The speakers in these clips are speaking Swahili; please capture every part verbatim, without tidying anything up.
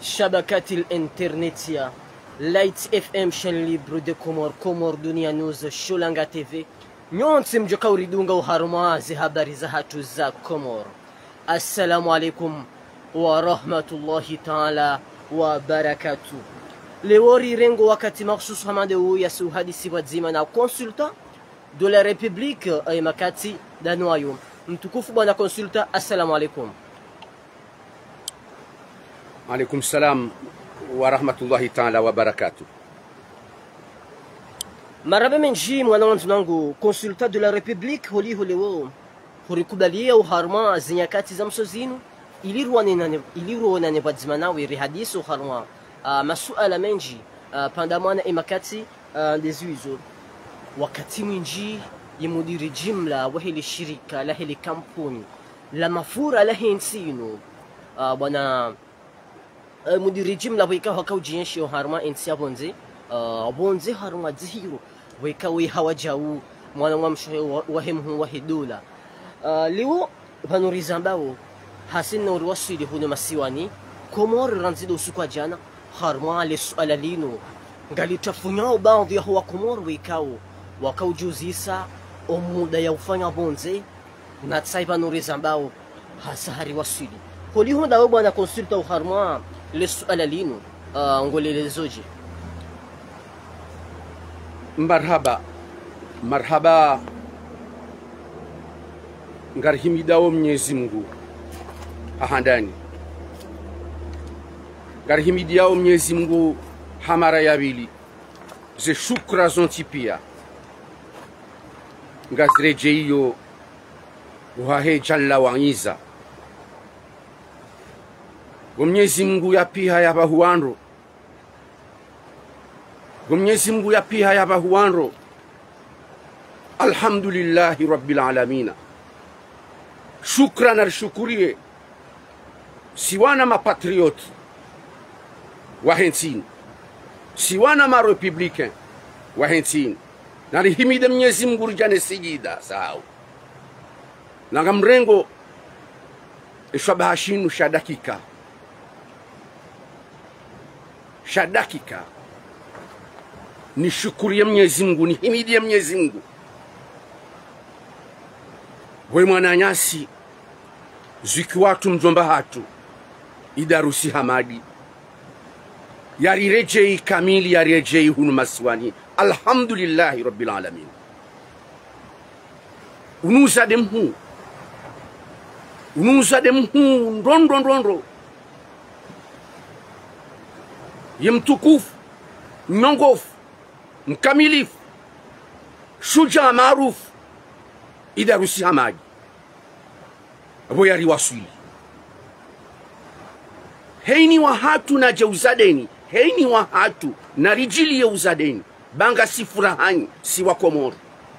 شبكات الانترنت يا لايت اف ام شان ليبرو دي كومور كومور دنيا نوز شولانغا تي في نيونسم جوكاوري دونغا وهارما زي habari za hatu za Komor. Assalamu alaikum wa rahmatullahi ta'ala wa barakatuh. Lewori rengo wakati maksus hamande u yasu hadisi wadzima na consultant de la République ay makati danwayo. Mtukufu bwana consultant, assalamu alaikum. Alaikum salam wa rahmatullahi ta'ala wa barakatuh. Marabe menji mwana wangu consultant de la République holi holewo horikubalia uharma zinyakati za msozinu iliruwane iliruwane ne badzimana we hadisu harma uh, masuala menji uh, pandamana imakati uh, dezuizo wakati mwinji yemudiri jimla wa hili shirika la hili kampuni la mafura la hensino uh, bwana uh, mudiri jimla wika wakaujienshi harma ensia bonze uh, bonze harma zihiro wika we hawajau mwana mwamsho wahemhu wahidula uh, liwo vanorizambao hasina urwasili huno masiwani Komor ranzido usiku jana harma le suala lino ngalitafunyao baadhi ya wa Komor wikao wakaujuzisa omuda ya ufanya bonze na tsaiba norizambao hasahari wasili holi honda we bwana consulta harma le suala lino uh, ngolelezoje. Marhaba marhaba ngarhimidao Mwenyezi Mungu ahandani ngarhimidiao Mwenyezi Mungu hamara yabili ze shukra zontipia ngazrejeyo uhahe jalla wangiza Mwenyezi Mungu yapiha yabahuanro Mwenyezi Mungu yapiha yabahuanro alhamdulillahi rabbil alamina shukran arshukurie siwana mapatrioti wahensini siwana marepublicain wahensini narihimide Mwenyezi Mungu rujane sijida sao nanga mrengo ishwabahashinu shadakika shadakika nishukurie Mwenyezi Mungu nihimidie Mwenyezi Mungu we mwananyasi ziki watu mjomba hatu idarusi hamadi yari rejei kamili yari rejei hunu masiwani alhamdulillahi rabbil alamin unuza demhu unuza demhu ndondo ndondo yemtukufu nyongofu mkamilifu shuja maarufu idarusi hamadi abo yari wasuli heini wa hatu na jeuzadeni heini wa hatu na rijili yeuzadeni banga si furahani si wa Komoro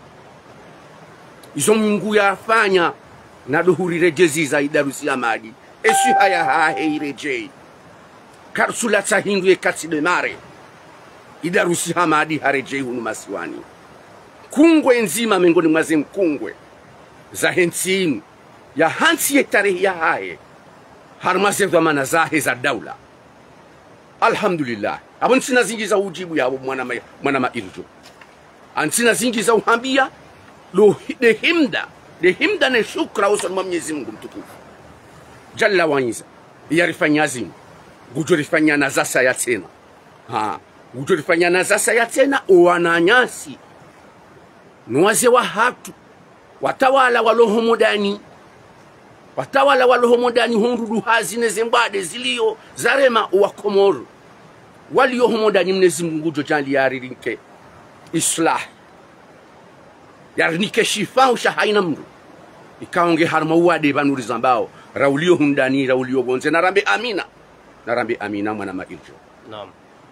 izo Mungu yafanya na duhuri rejezi za idarusi hamadi esu haya hahe rejei karsula tahindu ye katide mare idarusi hamadi harejei hunu masiwani kungwe nzima mengoni mwaze mkungwe za hensinu ya hansi ye tarehe ya hae harmaze dhamana zahe za daula alhamdulillah abon sina zingi za ujibu ya mwana ma, mwana mailjo ansina zingi za uhambia lo de himda de himda ne shukra uson mwa Mwenyezi Mungu mtukufu jalla wanyiza yarifanya zimu gujorifanya na zasa ya tena ha gujorifanya na zasa ya tena owananyasi nuwaze wa hatu watawala walohomodani watawala walohomodani hundudu hazine zembade zilio zarema wa Komoro walio homodani Mwenyezi Mungu jojali yaririnke islah yarinike shifa ushahaina mru ikaonge harma wade banuri zambao raulio hundani raulio bonze narambe amina narambe amina mwana mailjo. Naam.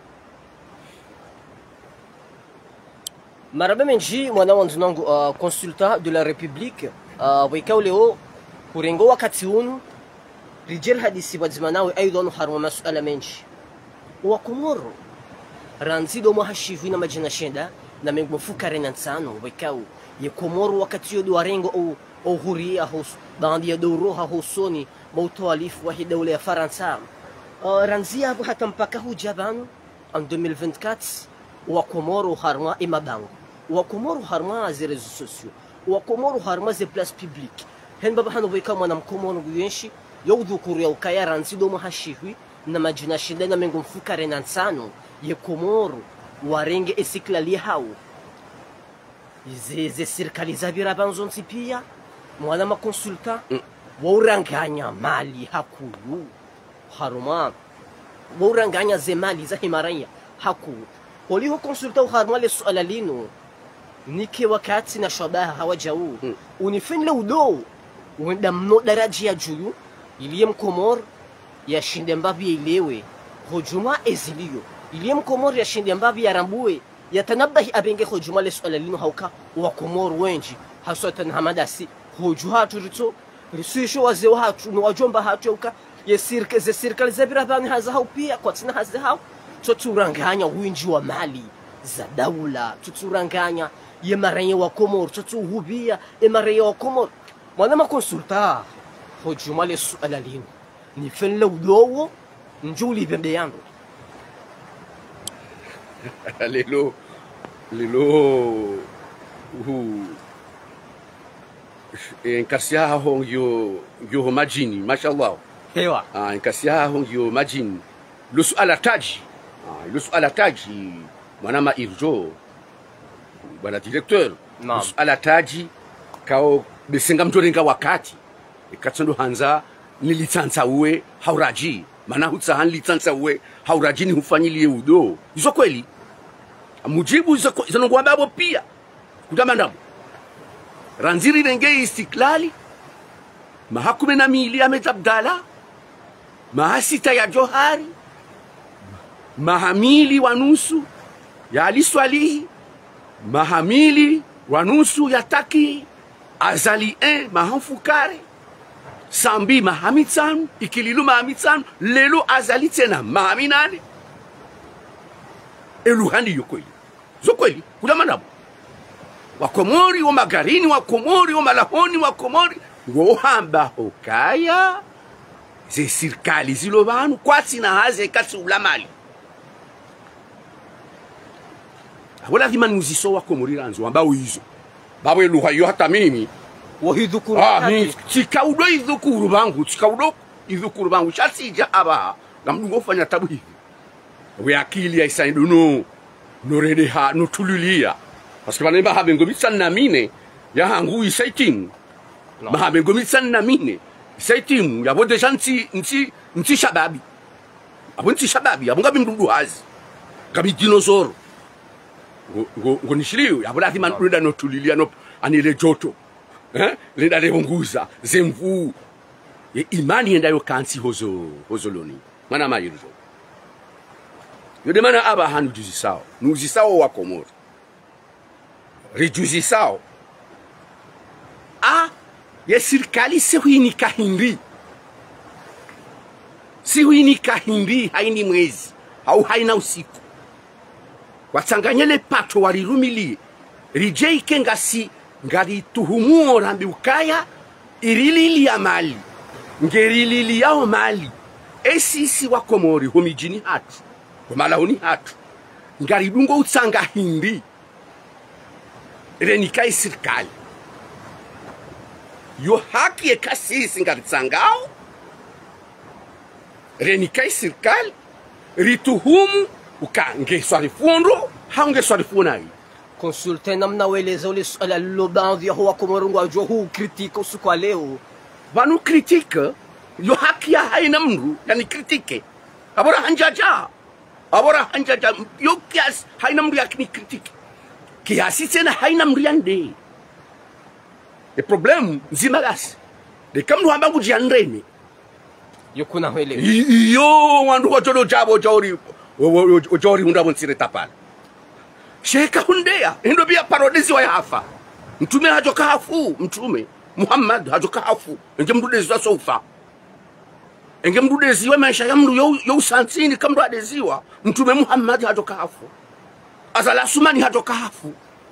Marabe menji mwana wanzunangu uh, consultant de la République uh, wikao leo kurengo wakati unu rijel hadisi wadzimanawe aidan harma masuala menji wa Komoro ranzido mahashivu na majina shenda na mengmufuka rena nsano wikao ye Komoro wakati yodu warengo au au huria hos bandi ya doro ha hosoni mautwalifu wa hidawla ya Faransa uh, ranzia hapo hata mpaka hujabanu en deux mille vingt-quatre wa Komoro harma e mabango wa Komoro harma ze réseaux sociaux wa Komoro harma ze place publique hen baba hano boy kama na mkomono guyenshi yodhukuru ya ukaya ranzido mahashihwi na majina shinde na mengo mfukare na nsano ye Komoro warenge esiklali hao ze ze serikali za birabanzonzi pia mwana ma consultant mm. wauranganya mali hakulu haruma wauranganya ze mali za himaranya hakulu waliho consultant haruma le suala lino nike wakati na shabaha hawajau mm. unifenle udo wenda mno daraji ya juu iliye mkomor ya shinde mbabi ilewe hujuma eziliyo iliye mkomor ya shinde mbabi ya rambue yatanabahi abenge hujuma le suala lino hauka wa komor wenji haswatan hamadasi hujuha turito risuisho wazee watu no wajomba hatu yauka yesirke ze serikali za birabani haza hau pia kwa tina haza hau tuturanganya winji wa mali za daula tuturanganya ye maranye wa Komoro tutuhubia ye maranye wa Komoro mwana ma consulta hujuma le suala lino ni fenle udowo njuli bembe yangu lelo lelo hu enkasia hong yo yo majini mashallah hewa ah enkasia hong yo majini lo suala taji ah lo suala taji mwana ma irjo bwana directeur lo suala taji kao besenga mtorenga wakati ikatsondo hanza nilitsansa uwe hauraji mana hutsa han litsansa uwe hauraji ni hufanyilie udo izo kweli mujibu izo izo ngwamba abo pia kudama ndabo ranziri renge istiklali mahakume na mili Ahmed Abdalla mahasita ya Johari mahamili wa nusu ya Ali Swalihi mahamili wa nusu ya Taki Azali un mahamfukare Sambi mahamitsan ikililu mahamitsan lelo Azali tena mahaminani eluhani yokweli zokweli kudama ndabo Wakomori wa magarini Wakomori wa malahoni Wakomori ngohamba hokaya ze sirkali zilo banu kwatsi na haze katsi ulamali wala dhima nuziso Wakomori ranzo ambao hizo babo eluha yo hata mimi wahidhukuru ah ni chikaudo idhukuru bangu chikaudo idhukuru bangu chasija aba ngamdungo fanya tabu hivi we akili ya isaiduno norede ha notululia parce que baneba habe ngomitsan na mine ya hangu isaitim no. Mahabe ngomitsan na mine isaitim ya bode janti nti nti shababi abo nti shababi abo ngabi mdudu hazi kabi dinosaur ngo ngo nishiliyo ya bola thima nduda no tulilia no anile joto eh lenda lebonguza zemvu ye imani endayo kansi hozo hozoloni mana mayirzo yode mana aba hanu juzisao nuzisao wa Komoro rijuzisao a ye sirkali sehini kahindi sehini kahindi haini mwezi au haina usiku watsanganyele pato warirumili rijei kengasi ngari tuhumuo rambi ukaya irilili ya mali ngerilili yao mali esisi wa Komori homijini hatu malahoni hatu ngari dungo utsanga hindi renikai sirkali yo haki ekasisi ngaritsangao renikai sirkali rituhumu ukange swarifundo hange swarifunai consulte namna weleza ule suala lobanzi ho Komoro ngwajo hu critique usiku leo banu critique yo haki ya haina mru yani critique abora hanjaja abora hanjaja yo kias haina mru yakini critique kiasi tena haina mriande e problem nzimalasi de kamdu hamba kujiandreni yokuna hele yo wandu wajolo jabo jori jori undabo nsire tapala sheka hundea ndo bia parodisi wa hafa mtume hajoka hafu mtume Muhammad hajoka hafu nje mdudezi wa sofa nge mdudezi wa maisha ya mru yo yo sansini kamdu adeziwa mtume Muhammad hajoka hafu azala sumani hajoka hafu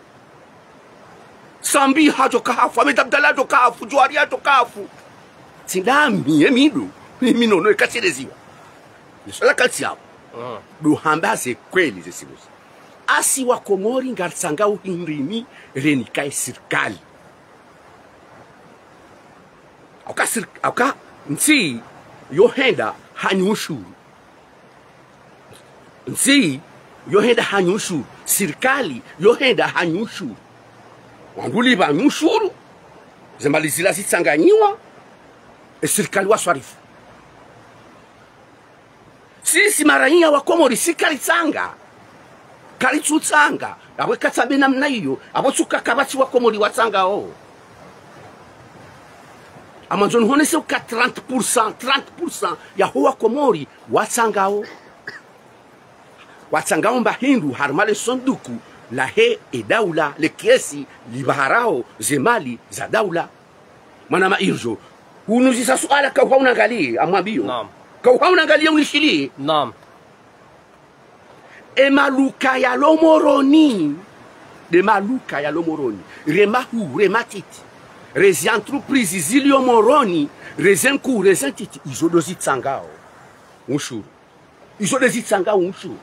Sambi hajoka hafu Ahmed Abdalla hajoka hafu Johari hajoka hafu tindami emidu mimi nono ekasereziwa Liswala kati yao. Mm. Duhambaze kweli zesibuzi. Asi wa Komori ngatsanga uhindini renikae serikali. Aka sir, aka nsi yohenda hanyushuru. Nsi yohenda hanyushuru. Serikali yohenda hanyushuru. Wanduli ba nyushuru. Zembalizila zitsanganyiwa. E serikali waswarifu. Sisi maraia wa Komori si kalitsanga. Kalitutsanga. Awe katsabe namna hiyo. Abo tsuka kabati wa Komori watsanga o. Amanzoni honese uka trente pour cent, trente pour cent ya huwa Komori watsanga o. Watsanga o mbahindu harmale sonduku la he e daula le kiesi libaharao zemali za daula. Manama irjo. Unuzisa suala kwa unangalie amwambio. Naam. Kwa unangalia unishilie. Naam. E maluka ya lomoroni. De maluka ya lomoroni. Remahu, rematiti. Rezi entreprise zilio moroni. Rezen ku, rezen titi. Izo dozi tsangao. Unshuru. Izo dozi tsangao unshuru.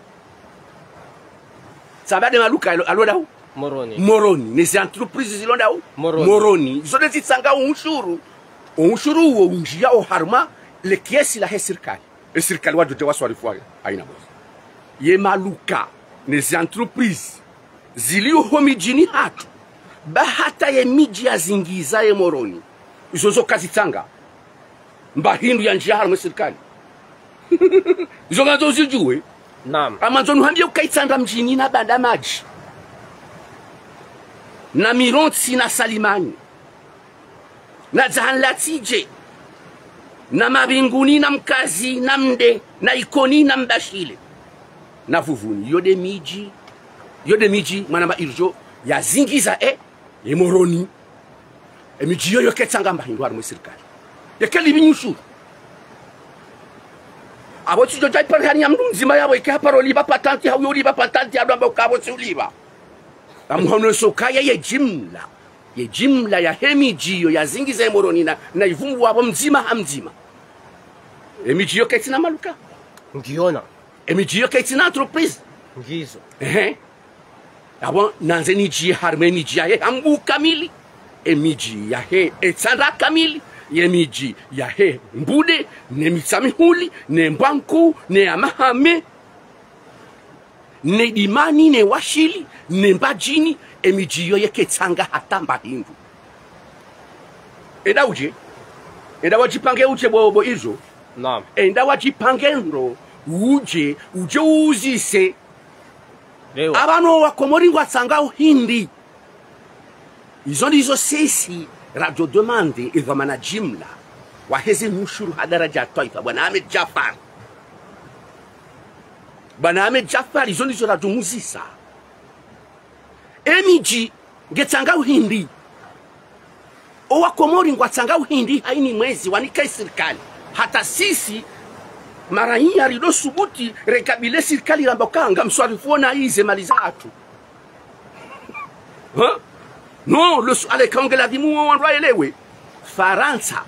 Saba de maluka alo dao? Moroni. Moroni. Nezi entreprise zilio dao? Moroni. Moroni. Izo dozi tsangao unshuru. Unshuru uo unjia o harma. Le kiesi la he serikali. E serikali wadote waswarifu aina moja. Ye maluka nezi entreprise zilio homijini hatu bahata ye miji ya zingiza ye moroni izozo kazi tanga mbahindu ya njia harma serikali. Izo ngazo zijue. Naam. Amanzonu hambia ukaitsanda mjini na banda maji na mironsi na salimani na zahanlatije na mabinguni na mkazi na mde na ikoni na mbashile na vuvuni yode miji yode miji manamba irjo ya zingiza e e moroni e miji yoyo ketsanga mbahindu harmo serikali yakali binyushu abo tijo jai parhani amdu nzima yabo ikaparo liba patanti hawo liba patanti ado kabo tuliba amhono sokaya ye jimla ye jimla ya hemiji yo ya zingiza e moroni na na ivumbu wabo mzima hamzima. Emiji yo kaitina maluka. Ngiona. Emiji yo kaitina entreprise. Ngizo. Eh. Abo nanze niji harme niji ya he ambu kamili. Emiji ya he etsanda kamili. Emiji ya he mbude ne mitsamihuli ne mbanku ne amahame ne imani ne washili ne mbajini. Emiji yo yeketsanga hatamba hindu. Eda uje. Eda wajipange uje bobo izo. Naam. Enda wachipangendo uje uje uzise Lewa. abano wa Komori watsanga uhindi. Izo ndizo sisi radio demande evamana jimla waheze nushuru hadaraja taifa bwana Ahmed Jafar. Bwana Ahmed Jafar izo ndizo radio muzisa. Emiji ngetsanga uhindi. Owa Komori ngwatsanga uhindi haini mwezi wanikai serikali. Hata sisi mara hii arido subuti rekabile serikali rambokanga mswarifuona hize mali zatu. Huh? No, lo ale kongela dimu wanwa elewe. Faransa.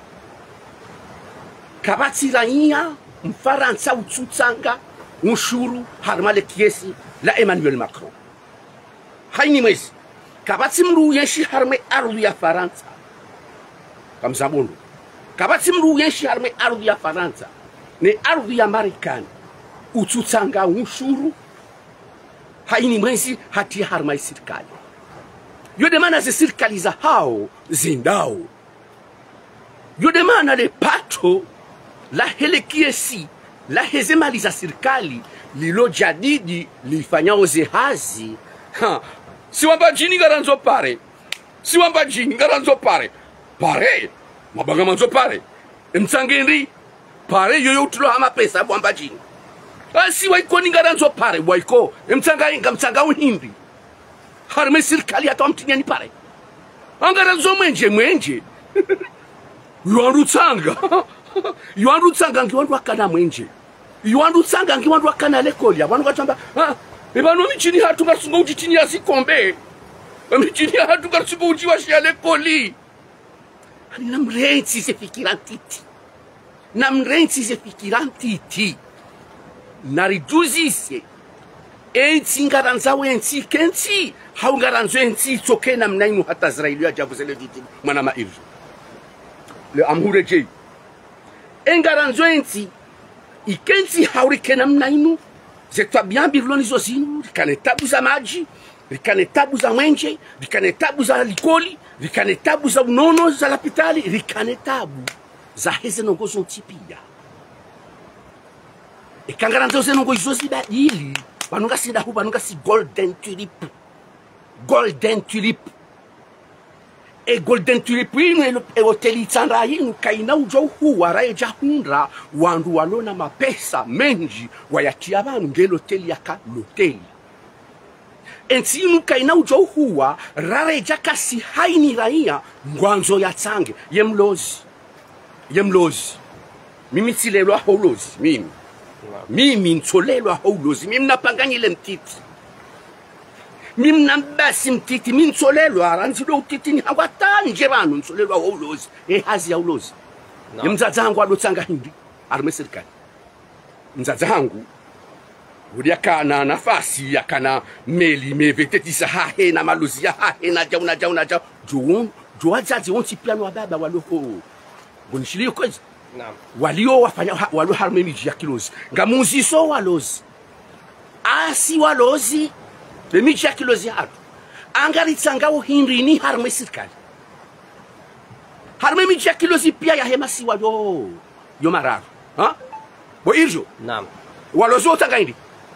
Kabati raia mfaransa utsutsanga ushuru harmale kiesi la Emmanuel Macron. Haini mwezi. Kabati mru yeshi harme ardhi ya Faransa. Kamzabundu. Kabati mru yenshi harme ardhi ya Faransa ne ardhi ya Marekani ututsanga ushuru haini mwezi hati harma serikali. Yode mana ze serikali za hao zindao. Yode mana le pato la hele kiesi la hezemali za serikali lilo jadidi lifanyao zehazi. Ha, siwamba jini garanzo pare. Siwamba jini garanzo pare. Pare. Mabaga manzo pare. Mtsangendi pare yoyo utulo hama pesa bwamba jini. Asi waiko ningaranzo pare waiko. Mtsanga inga mtsanga uhindi. Harme serikali hata mtinyani pare. Angaranzo mwenje mwenje. Yuandu tsanga. Yuandu tsanga ngiwandu akana mwenje. Yuandu tsanga ngiwandu akana lekoli. Abantu katamba ah ebano michini hatu ngasunga uchichini yasikombe. Michini hatu ngasunga uchiwashi ya lekoli. Na mrenzi ze fikirantiti. Na mrenzi ze fikirantiti. narijuzise ensi ngaranzawo ensi kensi haungaranzo ensi tokena mnainu hata Israeli ya javuzele vitu mwana mairjo le amhure je engaranzo ensi ikensi haurikena mnainu zetwa biambi loni zozinu rikane tabu za maji rikane tabu za mwenje rikane tabu za likoli rikane tabu za unono za lapitali rikane tabu za heze nongozo tipia ekangaranzo ze nongo izozi badili banunga sinda hu banunga si golden tulip golden tulip e golden tulip ino e hoteli tsandra yinu kaina ujo huwa rae jahundra wandu walona mapesa menji wayatia banu ngelo hoteli yaka loteli ensi inu kaina ujo huwa rare jakasi haini raia ngwanzo ya tsange yemlozi yemlozi mimi tsilelwa holozi mimi mimi ntsolelwa holozi mimi napanganyile mtiti mimi nambasi mtiti mimi ntsolelwa ranzido utiti ni hawatanje banu ntsolelwa holozi e hazi ya holozi no. Mzadzangu alotsanga hindi arme serikali mzadzangu uliakana nafasi yakana meli mevetetisa hahe na maluzi ya hahe na jauna jauna jauna juun juwazazi wonti piano wa baba waloho bonishiliyo kwezi naam walio wafanya walio harme miji ya kilozi ngamuzi so walozi asi walozi be miji ya kilozi hatu angari tsangao hindi ni harme serikali harme miji ya kilozi pia ya hemasi walo yo mararu ha bo irjo naam walozi otanga hindi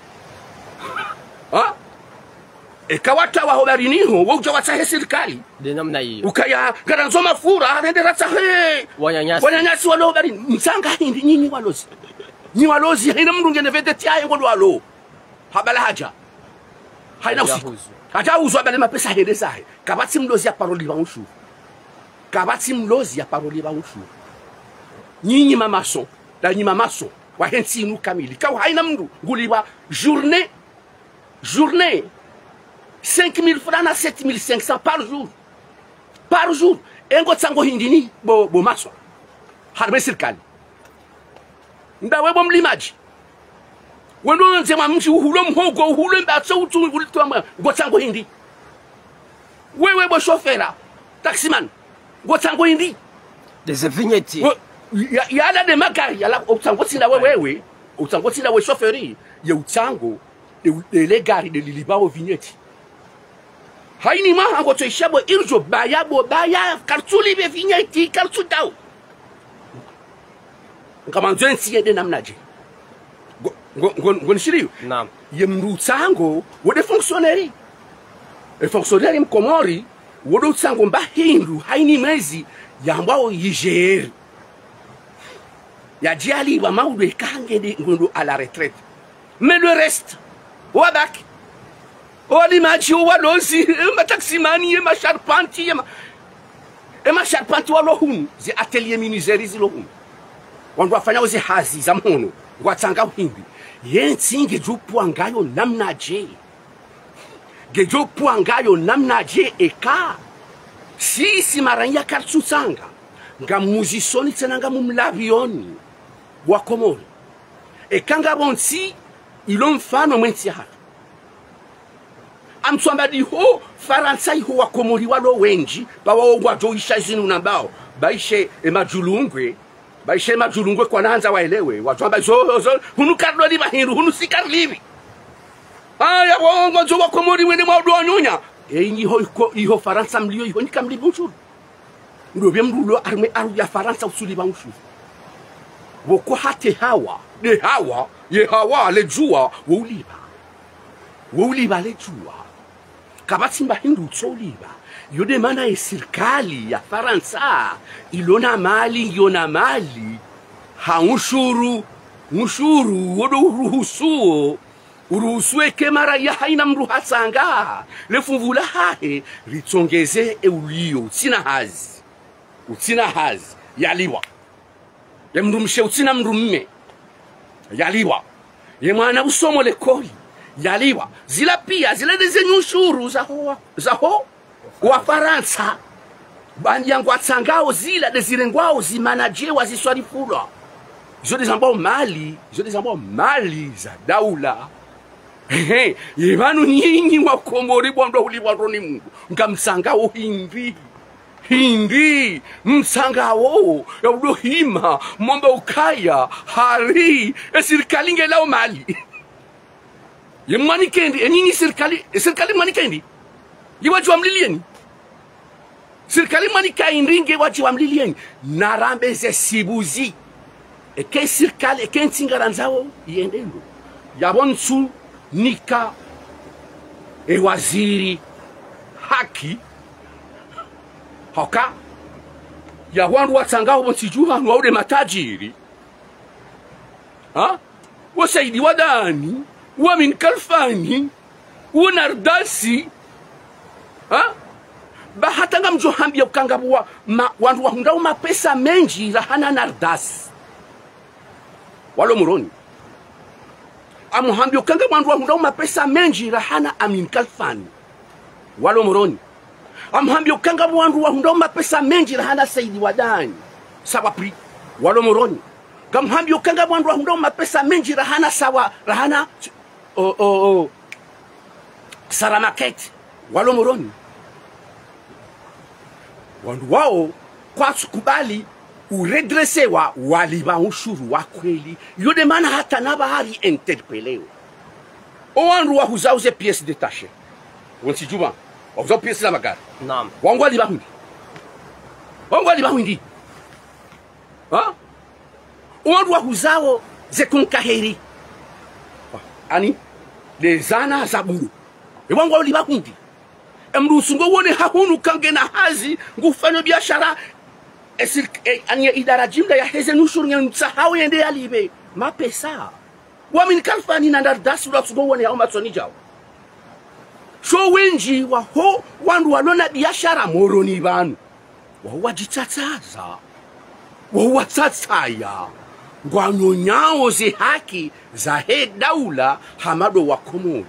ha ekawata wa hobariniho woja watsahe serikali de namna hiyo ukaya garanzo mafura arendera tsahe wanyanyasi wanyanyasi walo hobarini msanga hindi nyinyi walozi ni walozi haina mndu ngene vete tiaye ngodo walo habala haja haina usiku haja uzo abale mapesa hende sahe kabati mlozi ya paroli ba ushu kabati mlozi ya paroli ba ushu nyinyi mamaso da nyinyi mamaso wa hensi inu kamili kaw haina mndu nguliwa journée journée cinq mille francs à sept mille cinq cents par jour par jour engo tsango hindini bo bo maswa harbe serikali ndawe bo mlimaji wendo nzema mchi uhulo mhogo uhulo mbatso utu ulitwa ngo tsango hindi wewe bo chauffeur taximan ngo tsango hindi des vignettes ya yala de magari yala utsango tsinda wewe utsango tsinda we chauffeuri ya utsango de les gari de liliba au vignette haini ma hango to ishabo irjo baya bo baya kartuli be vignette kartu daw kama nzensi yede namnaje gon gon shiriyo naam yemru tsango wode fonctionnaire e fonctionnaire mkomori wode tsango mba hindu haini mezi yambao yigeri ya diali wa maudu kange de ngondo à la retraite mais le reste wabak oli machi walozi ma taximani ma charpentier ma e ma charpentier walo hunu zi atelier ministeri zilo hunu wandu wafanya ozi hazi za mhono watsanga hindi yensinge jupu ngayo namna je gejopu ngayo namna je eka sisi maranya kartsutsanga ngamuzisoni tsenanga mumlavioni wa komori ekanga bonsi ilo mfano mwensi hatu amswambadi ho Faransa ho wa komori walo wenji bawo ngwajo ishazinu nambao baishe emajulungwe baishe emajulungwe kwa nanza waelewe wajwamba zo zo hunu karlo liba hindu hunu sikar libi aya wongo zo wa komori wene mawdo nyonya enyi ho iho Faransa mlio iho nikamli bonjour ndo byemrulo arme aru ya Faransa usuli ba ushu woko hate hawa de hawa ye hawa le jua woliba woliba le jua kabati mba hindu tsoliba yode mana e serikali ya Faransa ilona mali yona mali ha ushuru ushuru wodo uruhusuo uruhusue kemara ya haina mruhasanga lefumvula hahe ritsongeze eulio utsina hazi utsina hazi yaliwa ye mrumshe utsina mrumme yaliwa ye mwana usomo lekoli yaliwa zila pia zile dezenyu ushuru za ho za ho wa Faransa bandi yangu atsangao zila dezirengwao zimanaje waziswarifula zote zambao mali zote zambao mali za daula ehe yevanu nyinyi wakomori bwando ulibwando ni Mungu ngamsangao hindi hindi msangao ya udohima momba ukaya hari serikali ngelao mali yemani kendi nyinyi serikali serikali mani kendi yiwaji amlilieni serikali mani kaindi ngewaji amlilieni narambe ze sibuzi eke serikali eke ntingaranzao yendendo yabonsu nika e waziri haki hoka ya wandu watangao msijuha waude matajiri ha wasaidi wadani wa min kalfani wa nardasi ha bahatanga mjohambia ukangabua ma, wandu wahundao mapesa menji rahana nardasi walo muroni amuhambi ukanga mwandu wahundao mapesa menji rahana amin kalfani walo muroni amuhambi ukanga mwandu wahundao mapesa menji rahana saidi wadani sawa pri walo muroni kamhambi ukanga mwandu wahundao mapesa menji rahana sawa rahana o o o saramaketi walo muroni wandu wao kwa kubali uredresewa waliba ushuru wa kweli yode mana hata nabahari interpeleo o wandu wa huzauze pièces détachées wonsi juba wazo pièces la magari naam wangu waliba hundi wangu waliba hundi ha wandu wa huzao ze kunkaheri ani lezana zaburu e wangu waliba hundi emrusungo wone hahunu kange na hazi ngufanya biashara esir e, anya idara jimla ya heze nushuru nya msahau yende alibe mapesa wamin kalfani na ndardasu la sugo wone au matsoni jao sho wenji wa ho wandu walona biashara moroni banu wa wajitsatsaza wa watsatsaya ngwano nyao ze haki za he daula hamado wa komori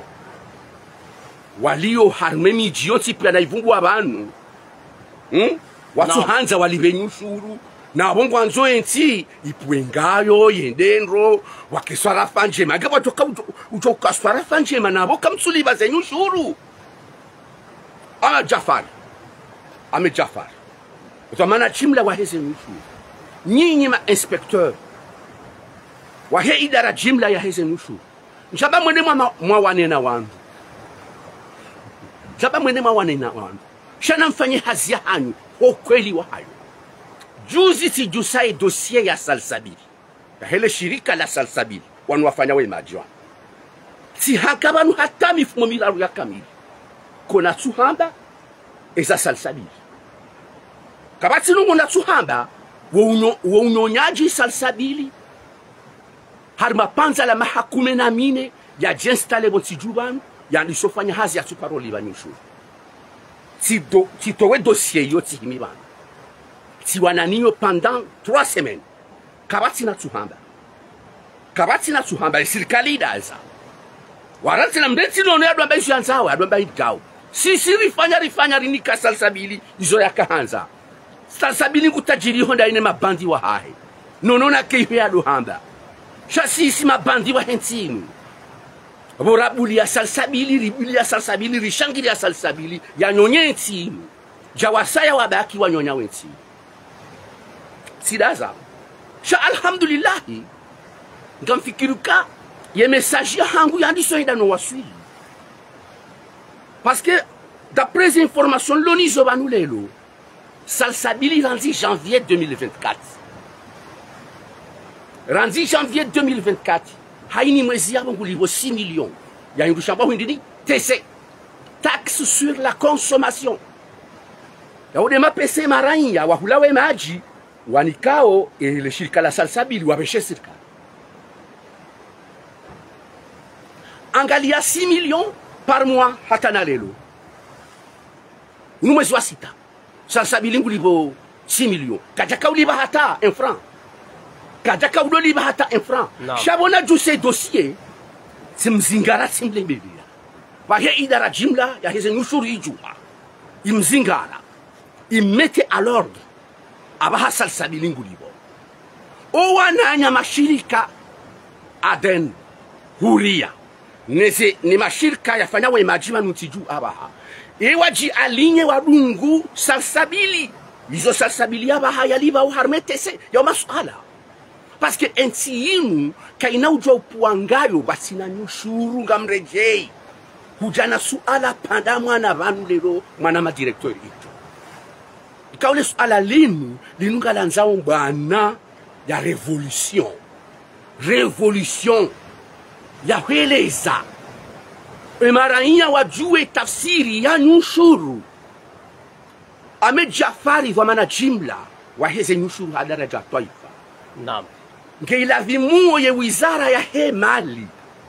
walio harmemi jioti pia na ivungu wabanu hmm? watu no. hanza walibenyushuru na bongo anzo enti ipuengayo yendendro wakiswara fanjema ngaba toka utoka swara fanjema nabo kamsuli bazenyushuru ama Jafar ame Jafar utamana chimla wa heze nushuru nyinyi ma inspecteur wa he idara jimla ya heze nushuru njaba mwene mwa mwa wanena wandu Zaba mwene mawanena wandu shana mfanye hazi ya hanyu ukweli wa hayo juzi si jusai dossier ya Salsabili ya hele shirika la Salsabili wanu wafanya we majiwa si hakabanu hata mifumo milaru ya kamili kona tuhamba eza Salsabili kabati nungu na tuhamba wa unyonyaji Salsabili harma panza la mahakume na mine ya jenstale bonsi jubanu yani sofanya hazi ya tuparoli banyushu si do si towe dossier yo tihimi bana si wananiyo pendant trois semaines kabati na tuhamba kabati na tuhamba serikali daza waranti na mdeti no ya dwamba isu yanzawa dwamba idgao si si rifanya rifanya rinika Salsabili izo ya kahanza Salsabili ngutajiri honda ine mabandi wa hahe nonona keipe ya duhamba shasi si mabandi wa hentinu borabuli ya Salsabili ribuli ya Salsabili rishangili ya Salsabili ya nyonyenti jawasaya wabaki wa nyonya wenti sidaza sha alhamdulillahi ngamfikiruka ye message ya hangu yandiso indano wasui parce que d'après les informations l'O N U zobanu lelo Salsabili randi janvier deux mille vingt-quatre randi janvier deux mille vingt-quatre haini mwezi ya bongo libo six millions ya yungu shamba huindini T C taxe sur la consommation ya udema pese maranyi ya wahulawe maji wanikao ile shirika la Salsabili wabeshe serikali angalia six millions par mois hata na lelo mwezi wa sita Salsabili ngulibo six millions kajaka uliba hata un franc kajaka uliba hata un franc no. Shabona juse dossier simzingara simlembelia wahe idara jimla ya heze nushuru ijua imzingara imete à l'ordre abaha Salsabili ngulibo owananya mashirika Aden Huria nese ni mashirika yafanya we majima nutiju abaha ewaji alinye wadungu salsabili izo salsabili abaha yaliba uharmetese ya masuala paske ensi yinu kaina ujwa upuangayo basina nyushuru nga mrejei hujana suala panda mwana vanu lero mwana madirektori ito ikaule suala linu linunga lanzao mbana ya revolution revolution ya heleza emaraia wajue tafsiri ya nyushuru Ahmed Jafari wa mana jimla waheze nyushuru hadaraja taifa naam ngeilavimuo ye wizara ya he mali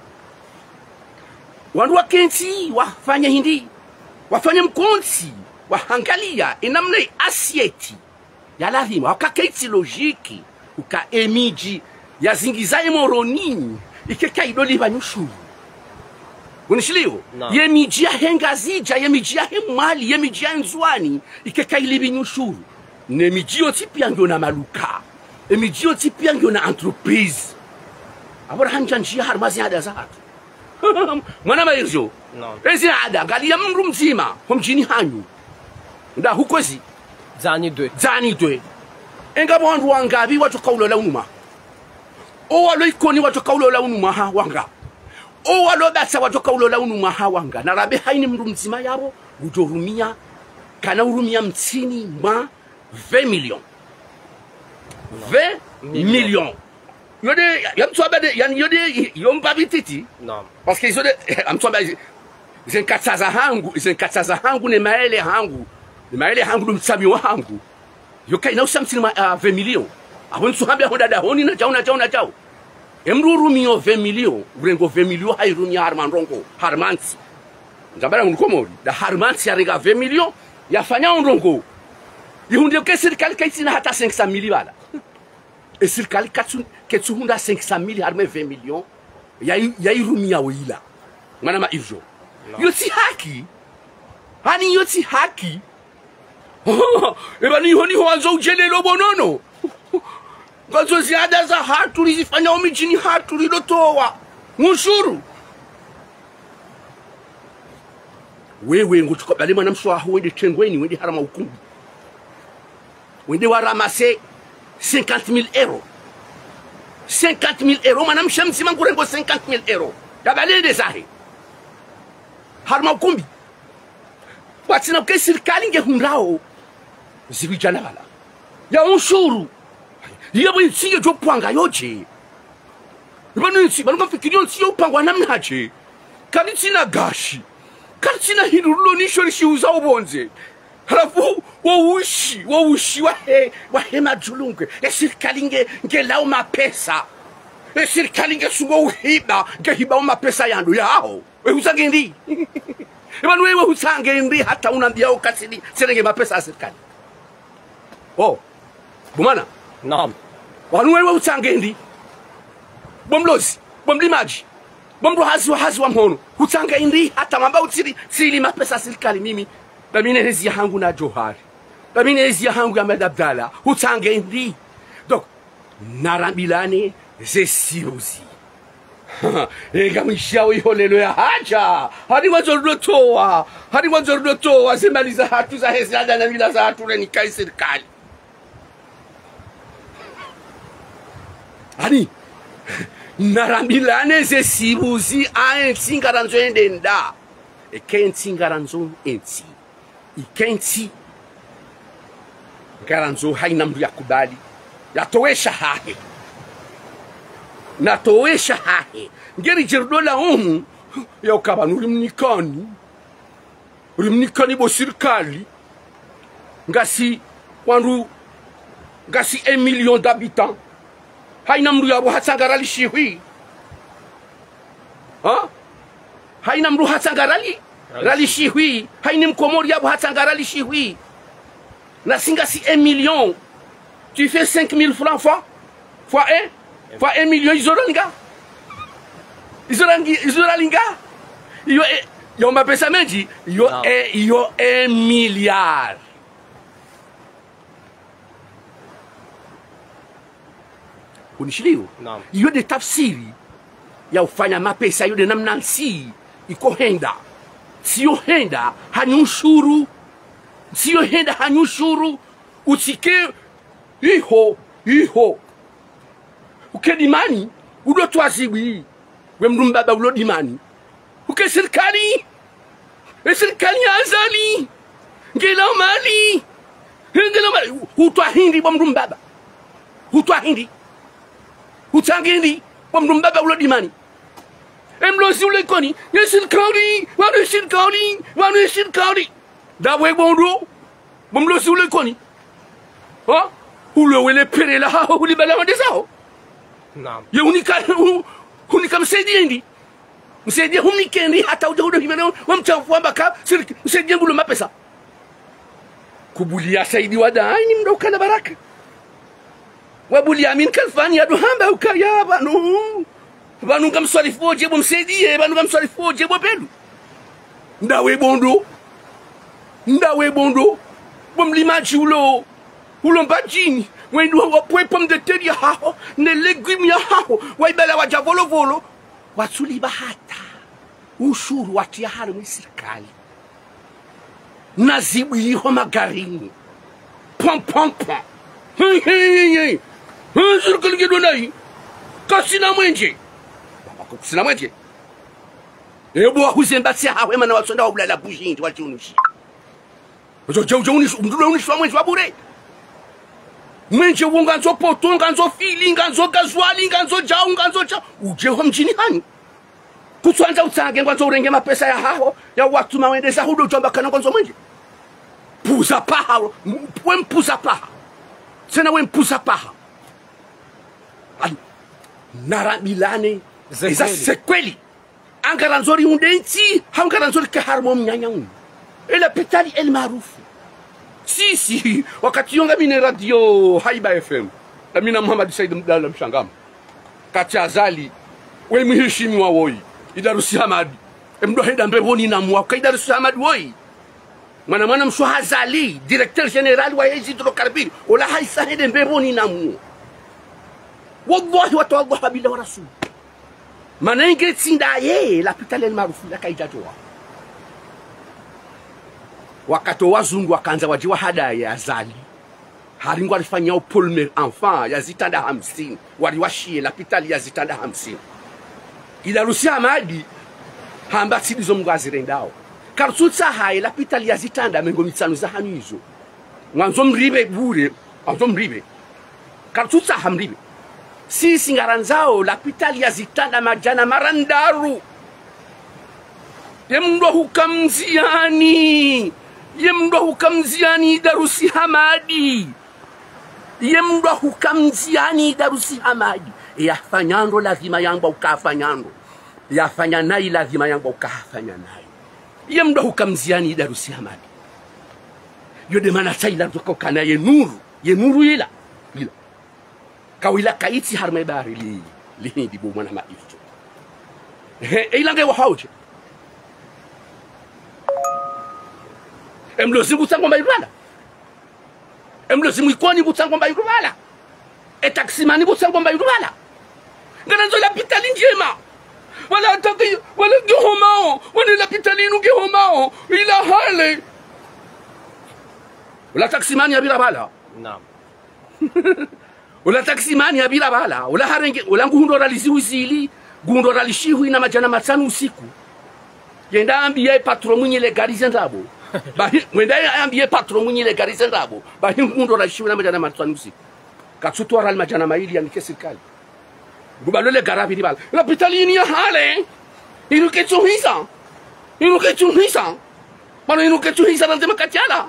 wandu wa kenti wafanye hindi wafanye mkonsi wahangalia inamna asieti ya lazima wakaketi logiki uka emiji ya zingizaye moronini ikeka idoli banyushuru unishilio no. ye miji ya hengazija ye miji ya hemali ye miji ya nzwani ikeka ilibi nyushuru ne miji yoti pia ndio na maluka emiji yoti pia ndio na entreprise abora hanja njia harmazi hada zatu mwana mairjo no. ezi hada galia mru mzima homjini hanyu nda hukozi zani dwe zani dwe enga bondu wangabi watu kaulo la unuma o walo ikoni watu kaulo la unuma ha wanga o walo batsa watu kaulo la unuma ha wanga na rabe haini mru mzima yabo ujorumia kana urumia mtini ma vingt millions vingt millions yode yamtwabade yani yode yombabititi non parce que yode amtwabade zenkatsaza hangu zenkatsaza hangu ne maele hangu ne maele hangu mtsami wangu yokai na usamtsini ma uh, vingt millions abon suhambia hodada honi na jauna jauna jao emruru mio vingt millions urengo vingt millions hairumi harmanrongo harmansi njabara ngukomori da harmansi yarenga vingt millions yafanya onrongo yihunde ke serikali kaitsina hata cinq cent mille bala e serikali katsu ketsuhunda cinq cent mille harme vingt millions ya ya irumia wila mana ma ivjo no. Yoti haki hani yoti haki eba ni honi hoanzo ujelelo bonono ngazo ziada za hatu lizifanya omijini hatu lilotowa mushuru wewe ngutuko bali mwana mswaho wende tengweni wende harama ukumbi wende waramase cinquante mille euros cinquante mille euros manam shamsi mangurengo cinquante mille euros dabale de sahi harma ukumbi watina ke serikali nge hunrao zibijana bala ya ushuru yebo nsinge jo pwanga yoje banu nsi banu mafikiriyo nsi yo pangwa namna haje kali tina gashi kali tina hirulo nisho lishiuza ubonze halafu waushi waushi wa he wa he majulunge e serikali nge nge lao mapesa e serikali nge sungo uhiba nge hiba mapesa yandu yao we usangendi banu wewe usangendi hata unambia ukasidi serenge mapesa ya serikali oh bumana naam wanu wewe usangendi bomlozi bomlimaji bomro hazi wa hazi wa mhono usangendi hata mamba utiri sili mapesa ya serikali mimi Damine hezi ya hangu na Johari. Damine hezi ya hangu ya Ahmed Abdallah. Utangendi. Donc, narambilane ze siruzi. Ega mwishawo iholelo ya haja. Hadi wazordo toa. Hadi wazordo toa. Zemaliza hatu za hezi hada na mila za hatu reni kai serikali. Hadi. Narambilane ze siruzi a ensi ngaranzo endenda. Eke ensi ngaranzo ensi. Ikenti garanzo haina mru ya kubali yatowesha hahe natowesha hahe ngeri jirdola umu ya ukabanu ulimnikani ulimnikani bo serikali ngasi wandu ngasi un million d'habitants haina mru ya bo hatsangarali shiwi ha haina mru hatsangarali rali shihui haini mkomori yabo hatanga rali shihui na singa si un million tu fais cinq mille francs fois fois un fois un million izoralinga izorangi izoralinga yo yo mapesa menji yo no. e, yo un milliard unishiliu Naam. iyo de tafsiri ya ufanya mapesa iyo de namna nsi iko henda siyo henda hanyushuru siyo henda hanyushuru usike iho iho ukedimani udo twasibi we mdumbaba ulo dimani uke serikali e serikali azali ngela mali ngela mali utwa hindi bwa mdumbaba utwa hindi utangindi bwa mdumbaba ulo dimani emlosi ule koni ye serikali wane serikali wane serikali dawe bondo bomlosi ule koni ha ule wele pere la ha uli bala mandesao Naam. ye unika unika msaidie ndi msaidie humnikendi hata uje udo himeno wamchafu ambaka siriki msaidie ngulo mapesa kubulia saidi wadai ni mdoka na baraka wabuli amin kalfani ya duhamba ukaya banu banu kamswalifu je bomsaidie banu kamswalifu je bopelu ndawe bondo ndawe bondo bomlimaji ulo ulo mbajini wendu wapwe pomme de terre ya haho ne legumes ya haho waibala waja volo volo watsuli bahata ushuru watia hali mwisikali nazibu yiho magarini pom pom pom hey hey hey hey sirikali gedo nai kasina mwenje kasina mwenje ebo huzemba sia hawe mana watsonda wabula bujindi wachunushi jo jo jo unish mdulo unish wa mwenje wabure mwenje wonganzo poto nganzo fili nganzo gazwali nganzo jau nganzo cha uje ho mjini hani kutswanza utsange ngwanzo urenge mapesa ya haho ya watu mawendeza hudo jomba kana ngwanzo mwenje puza paha we mpuza paha sena we mpuza paha ali narabilane za sekweli angaranzori undenti hangaranzori ke harmo mnyanya un ela pitali el maarufu sisi wakati yonga mine radio Haiba F M na mina Muhammad Said Mdala mshangama kati azali we mheshimiwa woi Idarusi Hamad emdo heda mbeboni na mwa ka Idarusi Hamad woi mwana mwana msho azali directeur general wa hydrocarbures wala haisa heda mbeboni na mwa wallahi wa tawallahi billahi wa rasul mana ingeti ndaye la pitale maarufu la kaijatoa wakati wazungu wakaanza wajiwa hada ya azali haringu alifanya upolmer enfant ya zitanda hamsini waliwashie la pitali ya zitanda hamsini Idarusi Hamadi hamba sidizo mgazi rendao karutsa hai la pitali ya zitanda mengo mitsano za hanizo mwanzo mribe bure mwanzo mribe karutsa hamribe sisi ngaranzao la pitali ya zitanda majana marandaru yemndo hukamziani yemndo hukamziani Idarusi Hamadi yemndo hukamziani Idarusi Hamadi yafanyando lazima yangu ukafanyando yafanya nayi lazima yangu ukafanya nayi yemndo hukamziani Idarusi Hamadi yode mana saila zoko kana ye nuru ye nuru ila ila kawila kaiti harme bari li li di bo mwana maifto he ilange wa hauche emlozi butsango mbayibala emlozi mwikoni butsango mbayibala etaximani butsango mbayibala ngananzo la pitali njema wala ataki wala gihomao wala la pitali nu gihomao ila hale wala taximani abira bala Naam. wala taximani abira bala wala harenge wala ngundo raliziwizili ngundo ralishihu ina majana matano usiku yenda ambiye patron mwenyele gari zendabo bahi mwenda ambiye patron mwenyele gari zendabo bahi ngundo ralishihu ina majana matano usiku katsuto ral majana maili ya serikali gubalole garabi dibal la pitalini ya hale inuke chuhisa inuke chuhisa bana inuke chuhisa na ndema katiala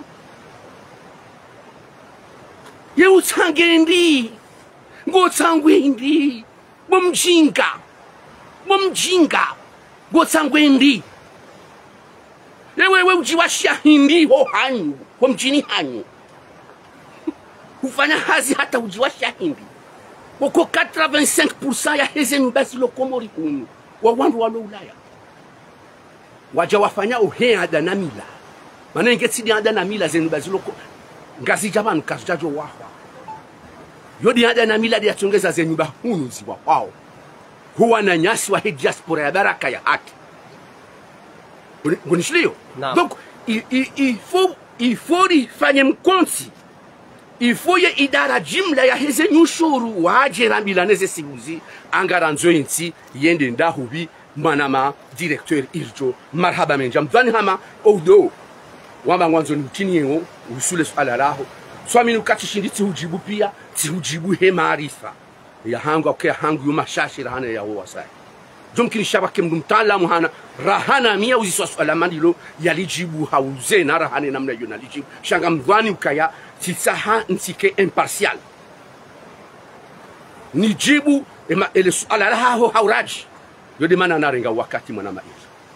ye utsangendi ngotsangwendi bomjinga bomjinga ngotsangwendi yewe we ujiwashia hindi ho hanyu bomjini hanyu ufanya hazi hata ujiwashia hindi wako quatre-vingt-cinq pour cent ya hezenu basi lokomori kunu wa wandu walo Ulaya waja wafanya uhe adana mila mana ingetsidi adana mila zenu basi loko ngazi jabanu kajajo wahwa yodi hada na miladi ya tongeza zenyumba hunu ziwa wao huwa na nyasi wa hii diaspora ya baraka ya haki gunishilio donc il, il, il faut il faut rifanye mkonsi il faut ye idara jimla ya heze nyushuru waje rambila neze sibuzi angaranzo insi yende ndahubi manama directeur irjo marhaba menja mdhani hama odo wamba mwanzo nutini yengo usule swala laho swami nukachishindi tihujibu pia tihujibu he maarifa ya hangu au kia hangu yuma shashi rahana ya huwa sai jomkini shabake mdumtala muhana rahana miya uziswa swala mandilo yalijibu hauze na rahane namna yona lijibu shanga mdhani ukaya titsaha ntike impartial nijibu ema ele swala laho hauraji yodi mana narenga wakati mwana maisha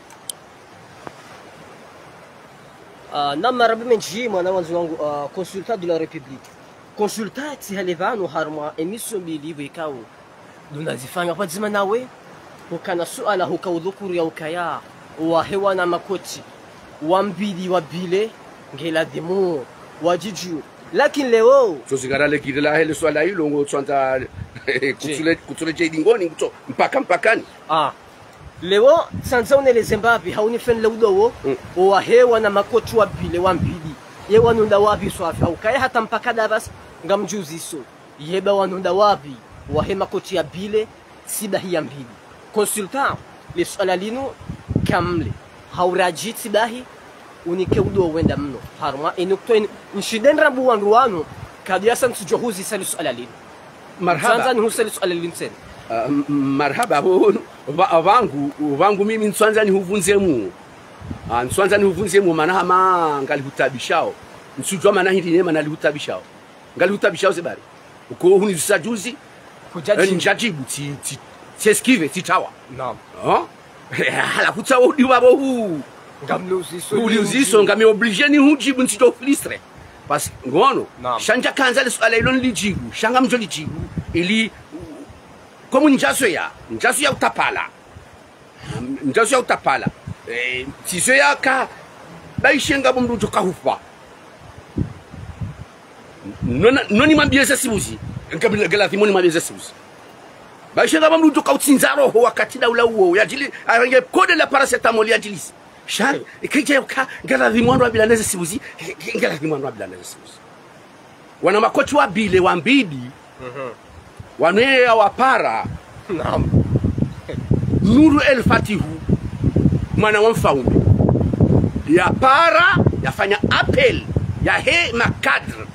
Uh, nama rabi menji mwana wanzu wangu uh, consultat de la République consultat si halevano harma emission bili wekao dunazifanya kwa zima nawe ukana suala hukaudhukuri ya ukaya wa hewa na makoti wa mbili wa bile ngela demo wajiju lakini leo so sigara le kidela hele swala hilo ngo tsanta kutule kutule jedingoni kuto mpaka mpakani ah leo sanza unele Zimbabwe hauni fen leudowo mm. wa hewa na makoti wa bile wa mbili ye wanunda wapi swafi au kaya hata mpaka dabas ngamjuzi so yeba wanunda wapi wa he makoti ya bile siba hiya mbili consultant le swala lino kamle hauraji tibahi unike udo wenda mno harma enukto nshiden rabu wandu wanu kadia san sujuhuzi sali swala lino marhaba sanza ni husali swala lino sen Uh, marhaba vangu vangu mimi nswanza ni huvunzemu uh, nswanza ni huvunzemu mana hama ngali hutabishao nsujwa mana hindi nema nali hutabishao ngali hutabishao sebari uko huni zisajuzi kujaji njajibu ti ti tieskive titawa naam oh hala kutawa diwabo hu ngamluziso uliuziso ngame obligé ni hujibu nsito flistre parce ngono shanja kanza le swala ilo lijibu shanga mjo lijibu ili komu njaso ya njaso ya utapala njaso ya utapala eh tiso ya ka baishenga bomdu tokahufa nona noni mabieza sibuzi ngabila gala thimoni mabieza sibuzi baishenga bomdu tokautsinzaro ho wakati daula uo yajili arenge kode la paracetamol yajilisi shari ikija ka gala thimondo bila neze sibuzi gala thimondo bila neze sibuzi wana makochi wa bile wa mbidi mhm wanea wapara naam Nuru El Fatihu mwana wa mfaume ya para yafanya appel ya he makadre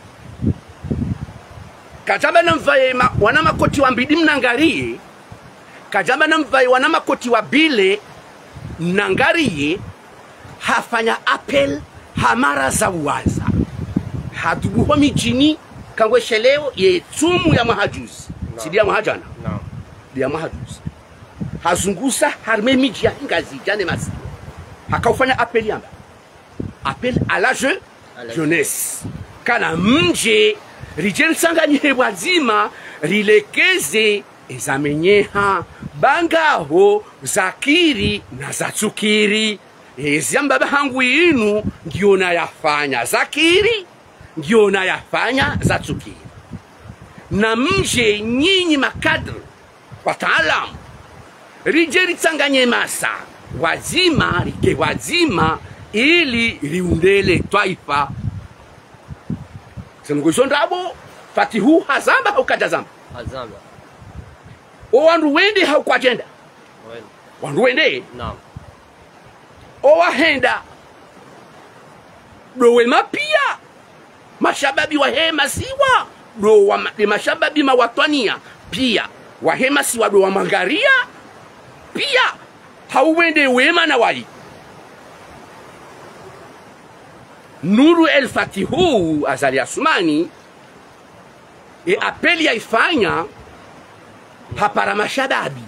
kajamba na mvaye ma, wana makoti wa mbidi mnangarie kajamba na mvaye wana makoti wa bile mnangarie hafanya appel hamara za uwaza hadubuho mijini kangwe sheleo ye tumu ya mahajuzi no. Sidia mahajana no. Dia mahajuzi hazungusa harme miji ya ngazi jane masi hakaufanya appel yamba appel à la je jeunesse kana mje rijel sanganye wazima rilekeze ezamenyeha bangaho zakiri na zatsukiri eziamba bahangu inu ngiona yafanya zakiri ngiona yafanya zatsukiri na mje nyinyi makadri wataalamu rijeri tsanganye masa wazima rike wazima ili riundele taifa sengoisho ndabo fatihu hazamba au kajazamba hazamba o wandu wende hau kwa agenda wende wandu wende naam o wahenda dowe mapia mashababi wa hema siwa do wa mashababi mawatwania pia wa hema siwa do wa mangaria pia hauwende wema na wali Nuru El Fatihu azali Asumani e apeli ya ifanya hapara mashababi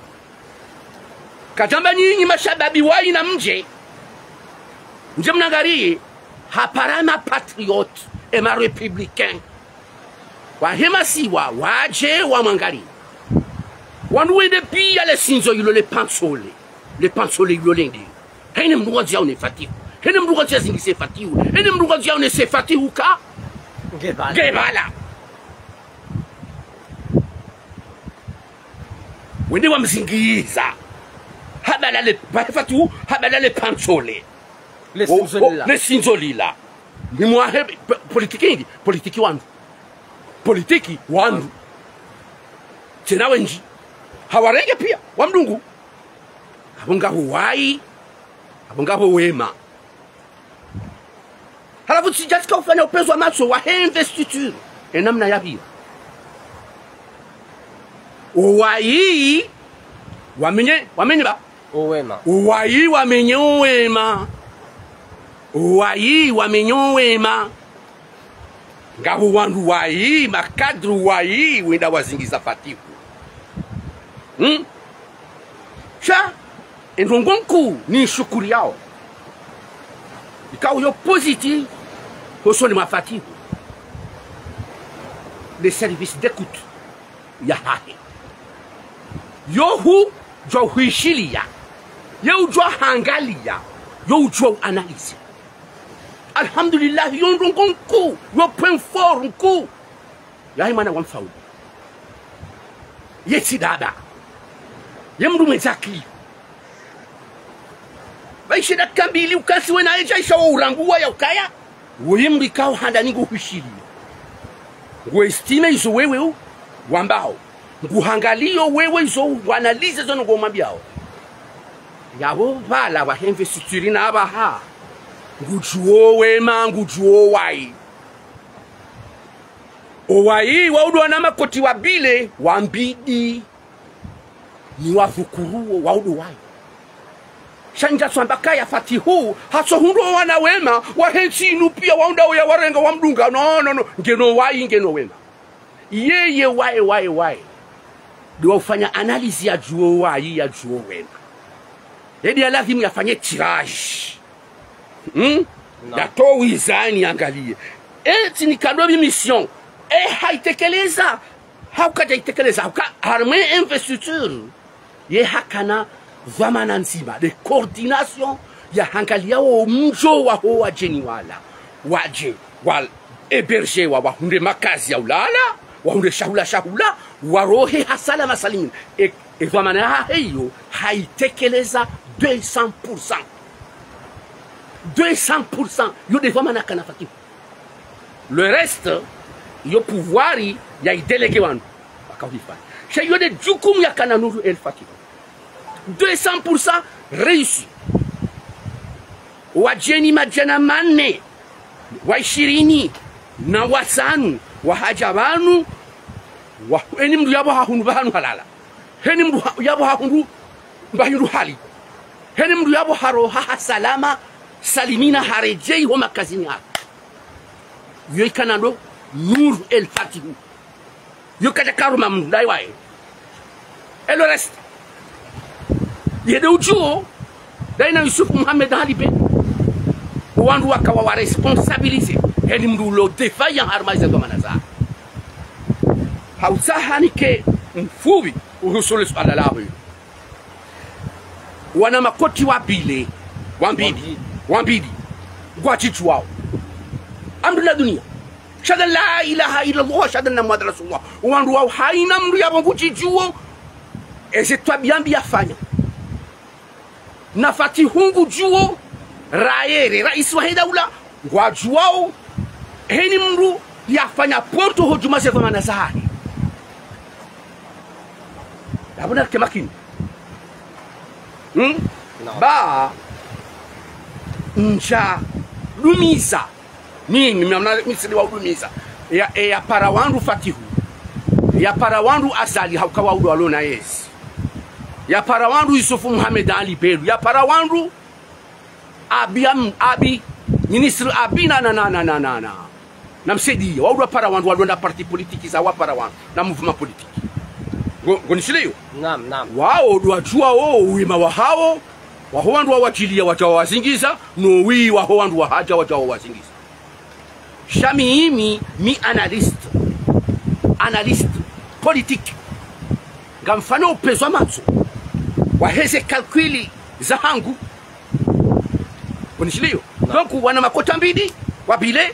kajamba nyinyi mashababi wai na mje nje mnangarie hapara ma patriote et ma républicain wa hema siwa waje wa mangari wanuende pia le sinzo yilo le pansole le pansole yilo lende hene mnduwa zia une Fatihu hene mnduwa zia zingise Fatihu hene mnduwa zia une se Fatihu ka Gebala Gebala wende wamzingiza habala le bafatu habala le panchole le sinzolila le sinzolila ni mwahe politiki ndi politiki wandu politiki wandu tena wenji hawarenge pia wa mdungu abonga huwai abonga wema halafu sijatika ufanya upezo wa macho wa investiture enamna ya pia uwai wamenye wamenye ba owema uwai wamenye wema uwai wamenye wema ngabu wandu wai makadru wai wenda wazingiza fatiku hmm cha endongonku ni shukuri yao ikaw yo positif hosoni mafatiku les services d'écoute ya hahe yohu jo huishilia yo jo hangalia yo jo analyse alhamdulillah yo ndongonku yo point fort nku yahi mana wamfaulu yeti dada yemdu mwezaki baishida kambili ukasi wena eja isha urangua ya ukaya wimbi kao handa ningu huishili ngwestime iso wewe u wambao nguhangalio wewe iso wanalize zono ngomambiao yabo bala wa investiture na abaha ngujuo wema ngujuo wai owai waudu na makoti wabile wambidi ni wafukuruo waudu wai shanja swambaka ya fatihu haso hundo wana wema wahensi inu pia waunda ya warenga wa mdunga no no no ngeno wai ngeno wema yeye wai wai wai ndio ufanya analysis ya juo wai ya juo wema yedi ya lazima yafanye tirage hmm no. Ya to wizani angalie eti ni kadobi mission e haitekeleza haukaja itekeleza hauka arme investiture ye hakana dhamana nzima de coordination ya hangalia o mjo wa ho wa jeni wala waje wal eberge wa hunde makazi ya ulala wa hunde shahula shahula warohe hasala masalimin e, e dhamana hiyo haitekeleza deux cents pour cent deux cents pour cent yo de dhamana kana fatiku le reste yo pouvoiri ya idélégué wandu bakawifanya chez yo de jukumu ya kana nuru el fatiku deux cents pour cent réussi wajeni majana manne wa ishirini na watano wa hajabanu wa eni mdu yabo hahundu bahanu halala heni mdu yabo hahundu bahinu hali heni mdu yabo haro ha salama salimina harejei ho makazini hapa yo ikanando nur el fatihu yo kaja karuma mdai wae et le reste yede ujuo daina Yusuf Muhammad Ali Ben wandu wakawa wa responsabiliser heni mdu lo defaya harmaiza kwa manaza hausahani ke mfubi uhusule swala lao wana makoti wabile wambidi wambidi gwachichu wao amdu la dunia shada la ilaha illa Allah shada na muhammad rasulullah wandu wao haina mdu yabo kuchichuo ese twabiambi yafanya na fatihungu juo raere rais wa daula ngwajuao heni mru yafanya porto hujuma se kama nasahani labda kemakini hmm no. Ba nja dumiza nini mnamna misili wa dumiza ya ya para wandu fatihu ya para wandu asali haukawa udo alona yes ya para wandu Yusufu Muhammad Ali Beru ya para wandu abiam abi ministre abina na na na na na na namsedi waudu para wandu walonda parti politiki za wa para wandu na mouvement politiki ngonishileyo naam naam wao wajua wao wima wa hao wa wandu wa wajilia wajawa wazingiza no wi wa wandu wa haja wajawa wazingiza shami imi mi analyste analyste politique ngamfano upezo macho waheze kalkuli za hangu kunishilio no. Donc wana makota mbili wabile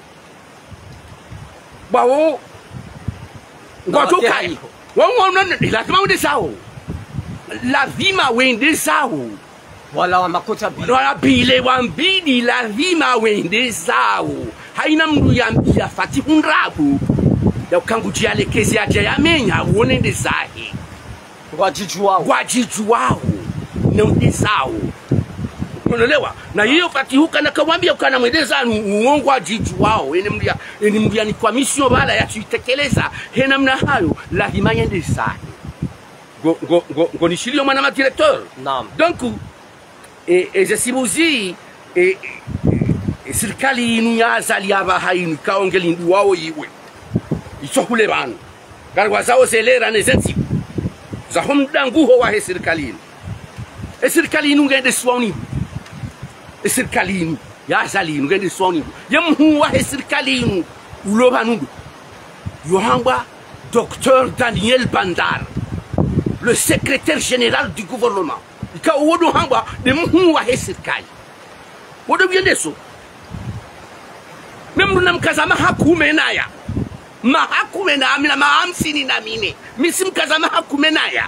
bawo ngoto kai wao wana lazima unde sao lazima wende zao wala wa makoti abili wala bile wambidi lazima wende zao haina mndu yambia fatihu nrabu ya ukangu jialekezi aja ya menya uonende zahi wajiju wao wajiju wao nende zao unaelewa na hiyo fatihu kana kawambia ukana mwendeza uongo wajiju wao ene mndia ene mndia ni kwa mission bala ya tuitekeleza hena mna hayo lazima yende zahi go go go go nishilio mwana ma directeur naam donc e ezesibuzi e serikali inu yazali aba hainu kaongeli ndu wao iwe isokule bana garwa zao zelera nezeti za homda nguho wa serikali e serikali inu ngende swani e serikali inu yazali inu ngende swani yamhu wa serikali inu uloba nundu yohangwa docteur Daniel Bandar le secrétaire général du gouvernement ika wodo hangwa de mhu wa serikali wodo biendeso memru namkazama hakume naya ma hakume na amina ma hamsini na mine misimkazama hakume naya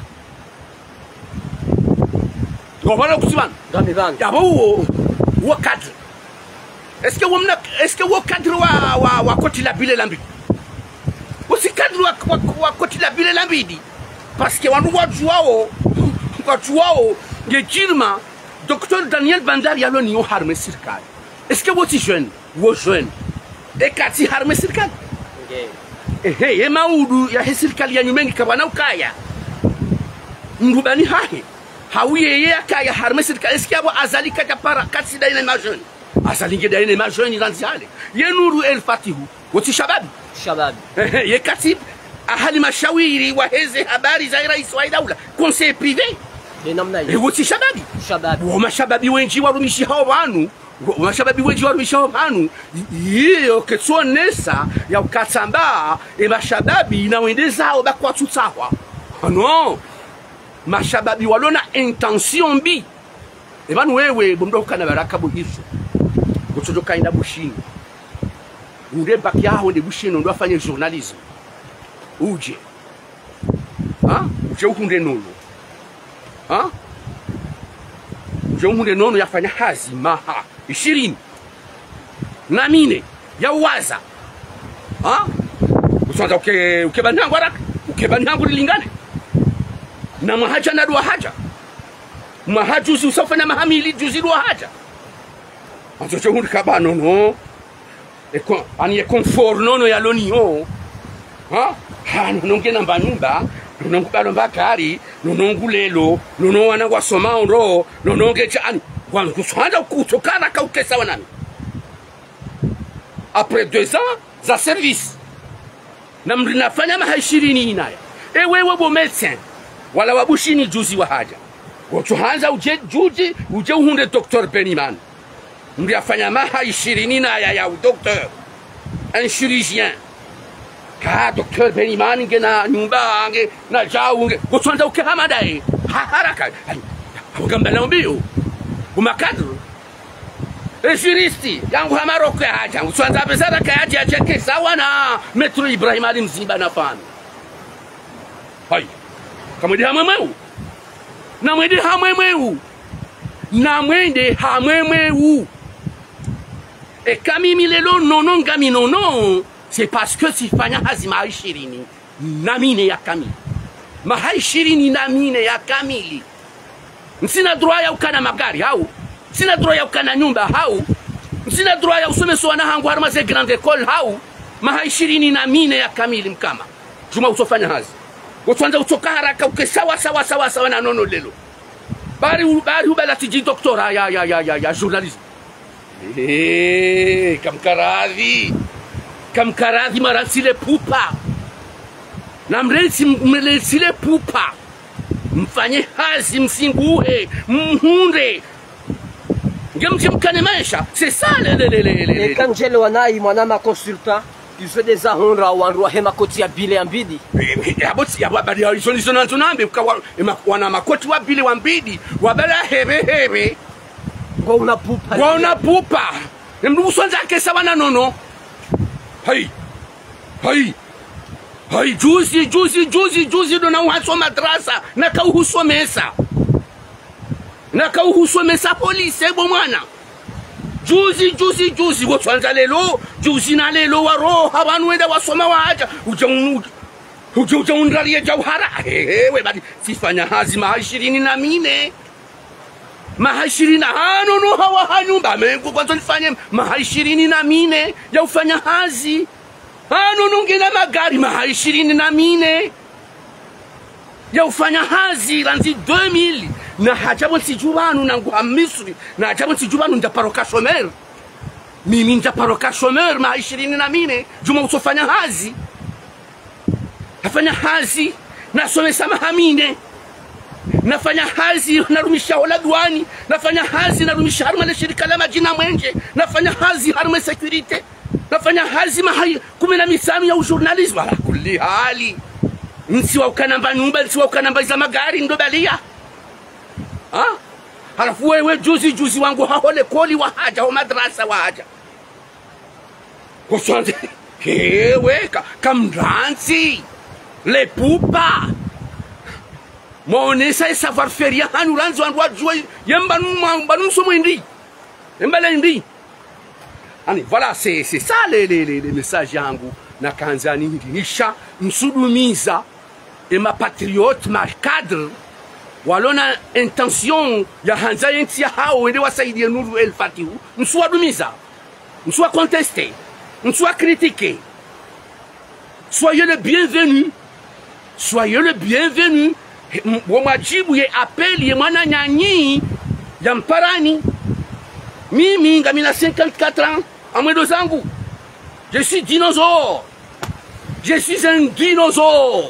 ngobana kusiban ngami bana yabo wo cadre est-ce que womna est-ce que wo cadre wa wa, wa koti la bile lambi aussi cadre wa, wa, wa koti la bile lambidi parce que wandu watu wao watu wao ngejirma docteur Daniel Bandar yaloni yo harme serikali est-ce que wo ti jeune wo jeune e kati harme serikali okay ehe ye maudu ya serikali ya nyumengi kabana ukaya ndubani hahe hawiye ye akaya harme serikali est-ce que abo azali kata para kati daina ma jeune azali ngeda ina ma jeune ndanzale ye nuru el fatihu woti shababi shababi ehe ye kati ahali mashawiri wa heze habari za rais wa daula conseil privé ni namna hiyo e woti shababi shababi wa mashababi wengi warumishi hao banu mashababi wengi warumishi hao banu hiyo ketsonesa ya ukatsamba e mashababi na wendezao bakwa tutsawa no mashababi walona intention bi e banu wewe bomdo kana baraka buhizo kutodoka ina bushini ure bakia hao de bushini ndo afanye journalism uje ha uje ukunde nono ha uje ukunde nono yafanya hazi maha ishirini na mine ya waza ha usonza uke ukebanyangu haraka ukebanyangu lingane na mahaja na dua haja mahaju usafanya mahamili juzi dua haja anzo hundi kabano no e kon ani e confort nono ya lonio ha ha nonge namba nyumba nongo balomba kari nongo lelo nono wana kwa soma ndo nonge chani kwa kusanda kutokana kaukesa wanani après deux ans za service na mlinafanya maha ishirini inaya e wewe bo médecin wala wabushini juzi wa haja wachohanza uje juji uje uhunde docteur Beniman mliafanya maha ishirini inaya ya docteur un chirurgien ka docteur Beniman ngena nyumba nge na jao nge kutonza ukehama dai haraka ngamba na mbio umakadru e juristi yangu hamaroko ya haja uswanza bezara kayaji acheke sawa na Metro Ibrahim Ali Mzimba na fami hai kama dia mwemeu na mwende hamwemeu na mwende hamwemeu e kamimi lelo nono ngami nono c'est parce que si fanya hazima ishirini na mine ya kamili maha ishirini na mine ya kamili sina droit ya ukana magari hau sina droit ya ukana nyumba hau sina droit ya usome swana hangu harma ze grande école hau maha ishirini na mine ya kamili mkama juma usofanya hazi wotwanza utoka haraka ukesawa sawa sawa sawa na nono lelo bari bari ubala tiji doctora ya ya ya ya, ya journalisme eh kamkaradhi kamkaradhi marasile pupa na mresi mresi pupa mfanye hazi msinguhe mhunde ngemje mkane maisha c'est ça le le le le et quand je le wanai mwanama consultant il fait des ahonra wandu wa hema koti ya bile ambidi yaboti yababali ya isoni sona tunambe wana makoti wa bile wambidi wabala hebe hebe kwa una pupa kwa una pupa nemdu usonza kesa wana nono hai hai hai juzi juzi juzi juzi ndo nauhatswa madrasa na kauhusomesa na kauhusomesa polisi ebo mwana juzi juzi juzi wotwanza lelo juzi na lelo waroha abantu wenda wasoma waja uja uja uja unralie jauhara hewe badi sifanya hazi maha ishirini na mine maha ishirini na hano no hawa hanyumba mengu kwanza nifanye maha ishirini na mine ya ufanya hazi hano nungena magari maha ishirini na mine ya ufanya hazi ranzi deux mille na hajabo nsijubanu nangu ha Misri na hajabo nsijubanu ndaparoka shomer mimi ndaparoka shomer maha ishirini na mine juma usofanya hazi nafanya hazi nasomesa mahamine nafanya hazi narumisha wala duani nafanya hazi narumisha haruma na shirika la majina mwenje nafanya hazi haruma security nafanya hazi mahai kumi na misano ya journalism ala kulli hali nsi wa ukanamba nyumba nsi wa ukanamba za magari ndo balia ha halafu wewe juzi juzi wangu hahole koli wa haja wa madrasa wa haja kwa sante hewe kamranzi les poupas monesa et savoir faire ya hanu ranzo andu ajua yemba numa somo indi yemba la indi ani voilà c'est c'est ça les les les messages yangu na kanzani ndinisha msudumiza et ma patriote ma cadre walona intention ya hanza yenti ya hao wende wasaidie Nuru El Fatihu msuwadumiza msuwa contester msuwa critiquer soyez le bienvenu soyez le bienvenu wamajibu ye appel ye mwana nyanyi ya mparani mimi ngamina cinquante-quatre ans amwedo zangu je suis dinosaure je suis un dinosaure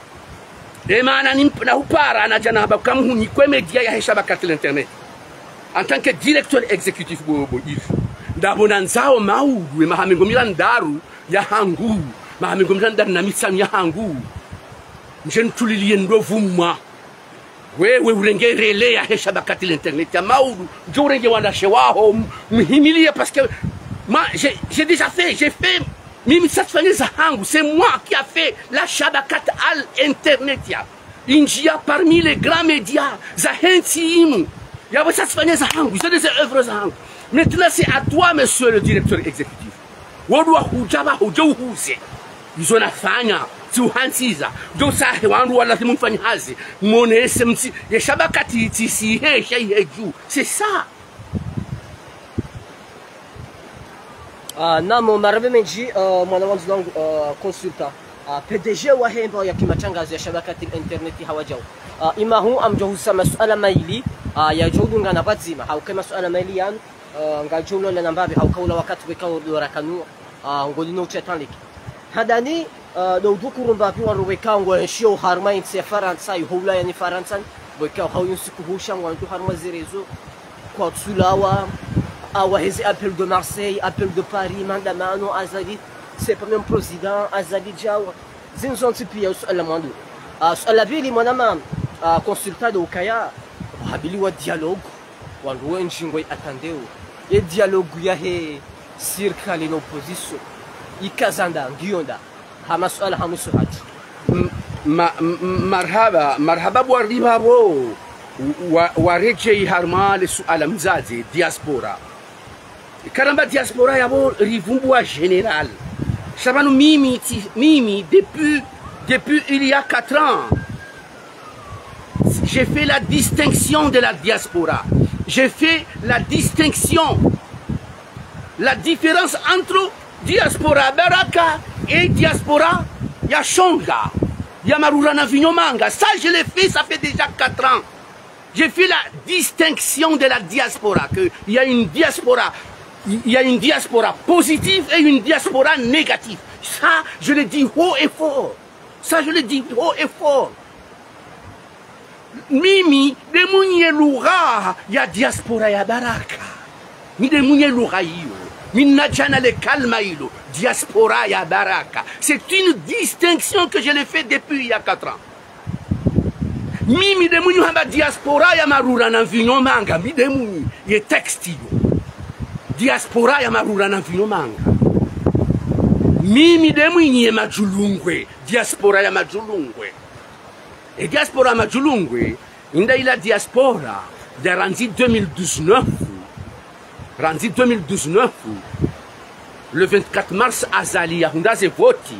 et mana na upara na jana bakamu ni kwa media ya hesha bakati l'internet en tant que directeur exécutif bobo if ndabona nzao maudu e mahamengo ndaru ya hangu mahamengo ndaru na misam ya hangu njeni tulilie ndovumwa wewe urengerele ya hesha bakati l'internet ya maudu jo urenge wandashe waho mhimilia parce que moi j'ai déjà fait j'ai fait mimi satisfanyeza hangu c'est moi qui a fait la shabakat al internet ya injia parmi les grands médias za hentimu ya wa satisfanyeza hangu c'est des œuvres za hangu maintenant c'est à toi monsieur le directeur exécutif wodwa hujaba hujauhuze izo nafanya si uhansiza jo sahe wandu wala timfanya hazi monese msi ya shabakati tisi he sheju c'est ça. Uh, namo marabe menji uh, mwana wangu wangu uh, consultant uh, P D G wa hemba ya kimatangazo ya shabakati interneti hawajao uh, ima hu amjohusa masuala maili uh, ya jodu ngana bazima au kama masuala maili yan uh, ngajolo la nambabe au kaula wakati wekao dora kanu uh, ngolino chetanlik hadani uh, do dukurumba pi waro wekao ngwashio harma insi faransa yuhula yani faransa wekao hawun sikuhusha ngwantu harma zirezo kwa tsulawa Awahezi appel de Marseille, appel de Paris, Mandamano, Azali, c'est pas même président, Azali Djawa. Zinzon Tipia, la Mandou. À la ville, mon amant, consultant de Okaya, Habili wa dialogue, Wando Njingwe attendez. Et dialogue, Yahe, cirque à l'opposition. Ikazanda, Gionda, Hamas al Hamisuhat. Marhaba, Marhaba Boardibabo, Wareje Harma, les Suala Mzazi, diaspora. Karamba diaspora yabo rivumbua général. Chabanu mimi mimi depuis depuis il y a quatre ans. J'ai fait la distinction de la diaspora. J'ai fait la distinction, la différence entre diaspora Baraka et diaspora Yashonga, Yamarura Navinyomanga. Ça je l'ai fait, ça fait déjà quatre ans. J'ai fait la distinction de la diaspora, qu'il y a une diaspora. Il y a une diaspora positive et une diaspora négative. Ça, je le dis haut et fort. Ça, je le dis haut et fort. Mimi, de mounye loura, ya diaspora ya baraka. Mi de mounye loura yo. Mi nadjana le kalma ilo. Diaspora ya baraka. C'est une distinction que je l'ai fait depuis il y a quatre ans. Mimi de mounye hamba diaspora ya marura na vinyo manga. Mi de mounye, ye textile. Diaspora ya marura na vino manga. mimi demwinye majulungwe diaspora ya majulungwe e diaspora ya majulungwe inda ila diaspora de ranzi deux mille dix-neuf ranzi deux mille dix-neuf le vingt-quatre mars azali ya hundaze voti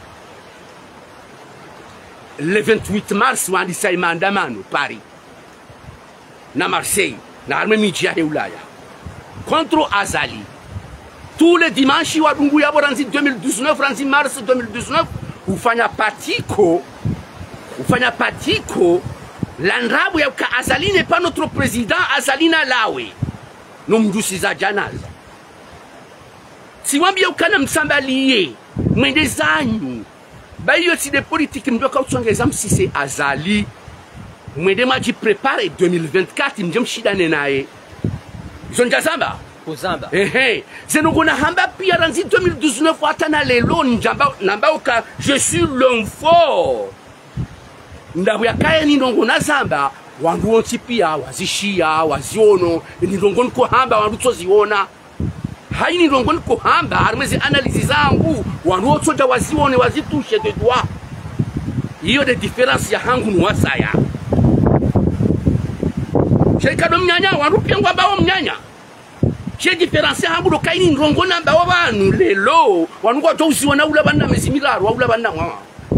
le vingt-huit mars wandisa maandamano Paris na Marseille na arme miji ya Ulaya contre azali tous les dimanches wa dungu ya ranzi deux mille dix-neuf ranzi mars deux mille dix-neuf ufanya patiko ufanya patiko landrabu ya ka azali n'est pas notre président azalina lawe no mjusi za janaza siwambia ukana msambaliye mwende zanyu bayo si de politique mdoka utsongeza msise azali mwende maji prepare deux mille vingt-quatre mjem shidane naye zonjazamba kuzamba ehe zenogona hamba pia ranzi deux mille dix-neuf hata na lelo njamba namba uka je suis l'homme fort ndabu ya kaya ni ndongona zamba wandu wonsi pia wazishia waziono ni ndongoni ko hamba wandu toziona hai ni ndongoni ko hamba harmezi analyse zangu wandu wotsoja wazione wazitushe de doigt hiyo de difference ya hangu ni wasaya sheka do mnyanya wandu pia ngwamba wo mnyanya she difference hangu do kaini ndongona mba wa banu lelo wandu kwa toziona ula bana mezimilaro ula bana mwa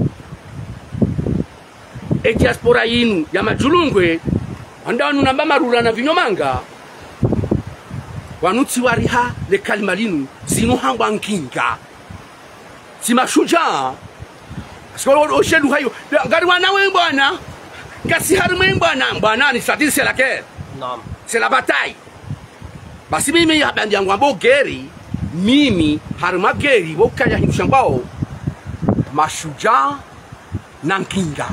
e diaspora yinu ya majulungwe andanu namba marula na vinyomanga wanuti wariha le kalimalinu zinu hangwa nkinga simashuja skolo oshelu hayo ngari wana wembwana kasi harme mbwana mbwana ni stratégie c'est la guerre naam c'est la bataille basi mimi habandi yangu ambo geri mimi harma geri bokanya hindushambao mashuja na nkinga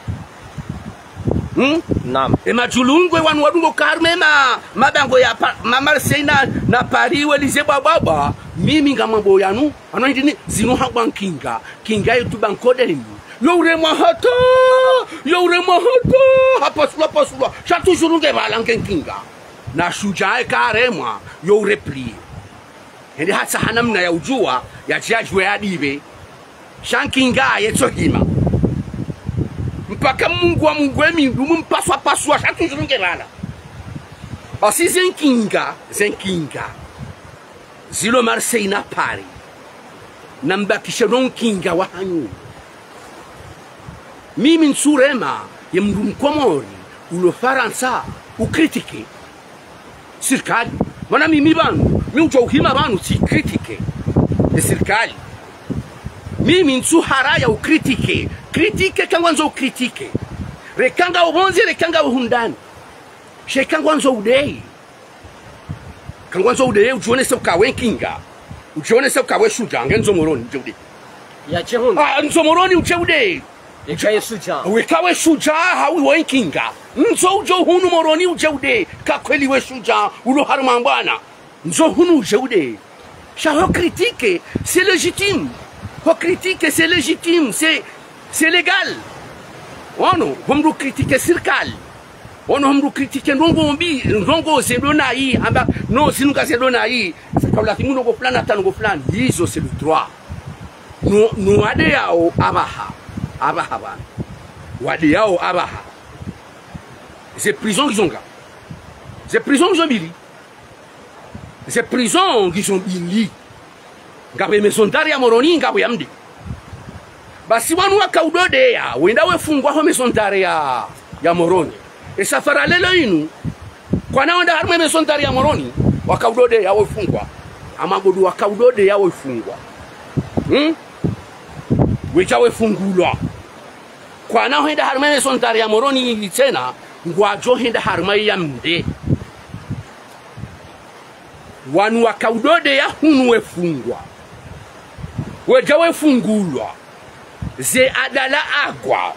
Hmm? naam E majulungwe wanu wadungo karme ma mabango ya ma Marseille na, na Paris welize baba mimi ngamambo yanu ano ndini zinu hangwa kinga kinga yetu bankode ni yo urema hata yo urema hata hapa sula hapa sula cha toujours nge balange kinga na shujae karemwa yo urepli ndi hata hanamna ya ujua ya jajwe adibe shankinga yetso hima mpaka Mungu wa Mungu emi mpaswa paswa shatu zurunge lala basi zenkinga zenkinga zilo Marseille na Paris nambakisha donkinga wa hanyu mimi nsurema ya mndu mkomori ulo Faransa ukritike sirkali wana mimi banu mi ujo uhima banu si kritike de sirkali mimi nsu haraya ukritike kritike kangwanzo ukritike rekanga ubonzi rekanga uhundani shekangwanzo udei kangwanzo udei ujione se ukawe kinga ujione se ukawe shuja ngenzo moroni jodi ya chehun ah nzo moroni ucheude ekaye shuja wekawe shuja hawi we kinga nzo ujo hunu moroni ucheude kakweli we shuja ulo haruma mbwana nzo hunu ucheude shaho kritike c'est légitime ho kritike c'est légitime c'est c'est légal ono homru kritike sirkali ono homru kritike ndongo mbi ndongo zedona yi amba no sinuka zedona yi kabla timuno go fulana tango fulani hizo c'est le droit no no ade yao abaha abaha ba wade yao abaha c'est prison qu'ils ont là c'est prison qu'ils ont bili c'est prison qu'ils ont bili ngabe mesondari ya moroni ngabo ya mdi basi wanu wakaudode ya wenda wefungwa ho mesondari ya ya moroni e safara lelo inu kwa naonda harme mesondari ya moroni wakaudode ya wefungwa amagodu wakaudode ya wefungwa hmm wecha wefungulwa kwa nao henda harme mesondari ya moroni tena ngwajo henda harme ya mde wanu wakaudode ya hunu wefungwa weja wefungulwa ze adala agwa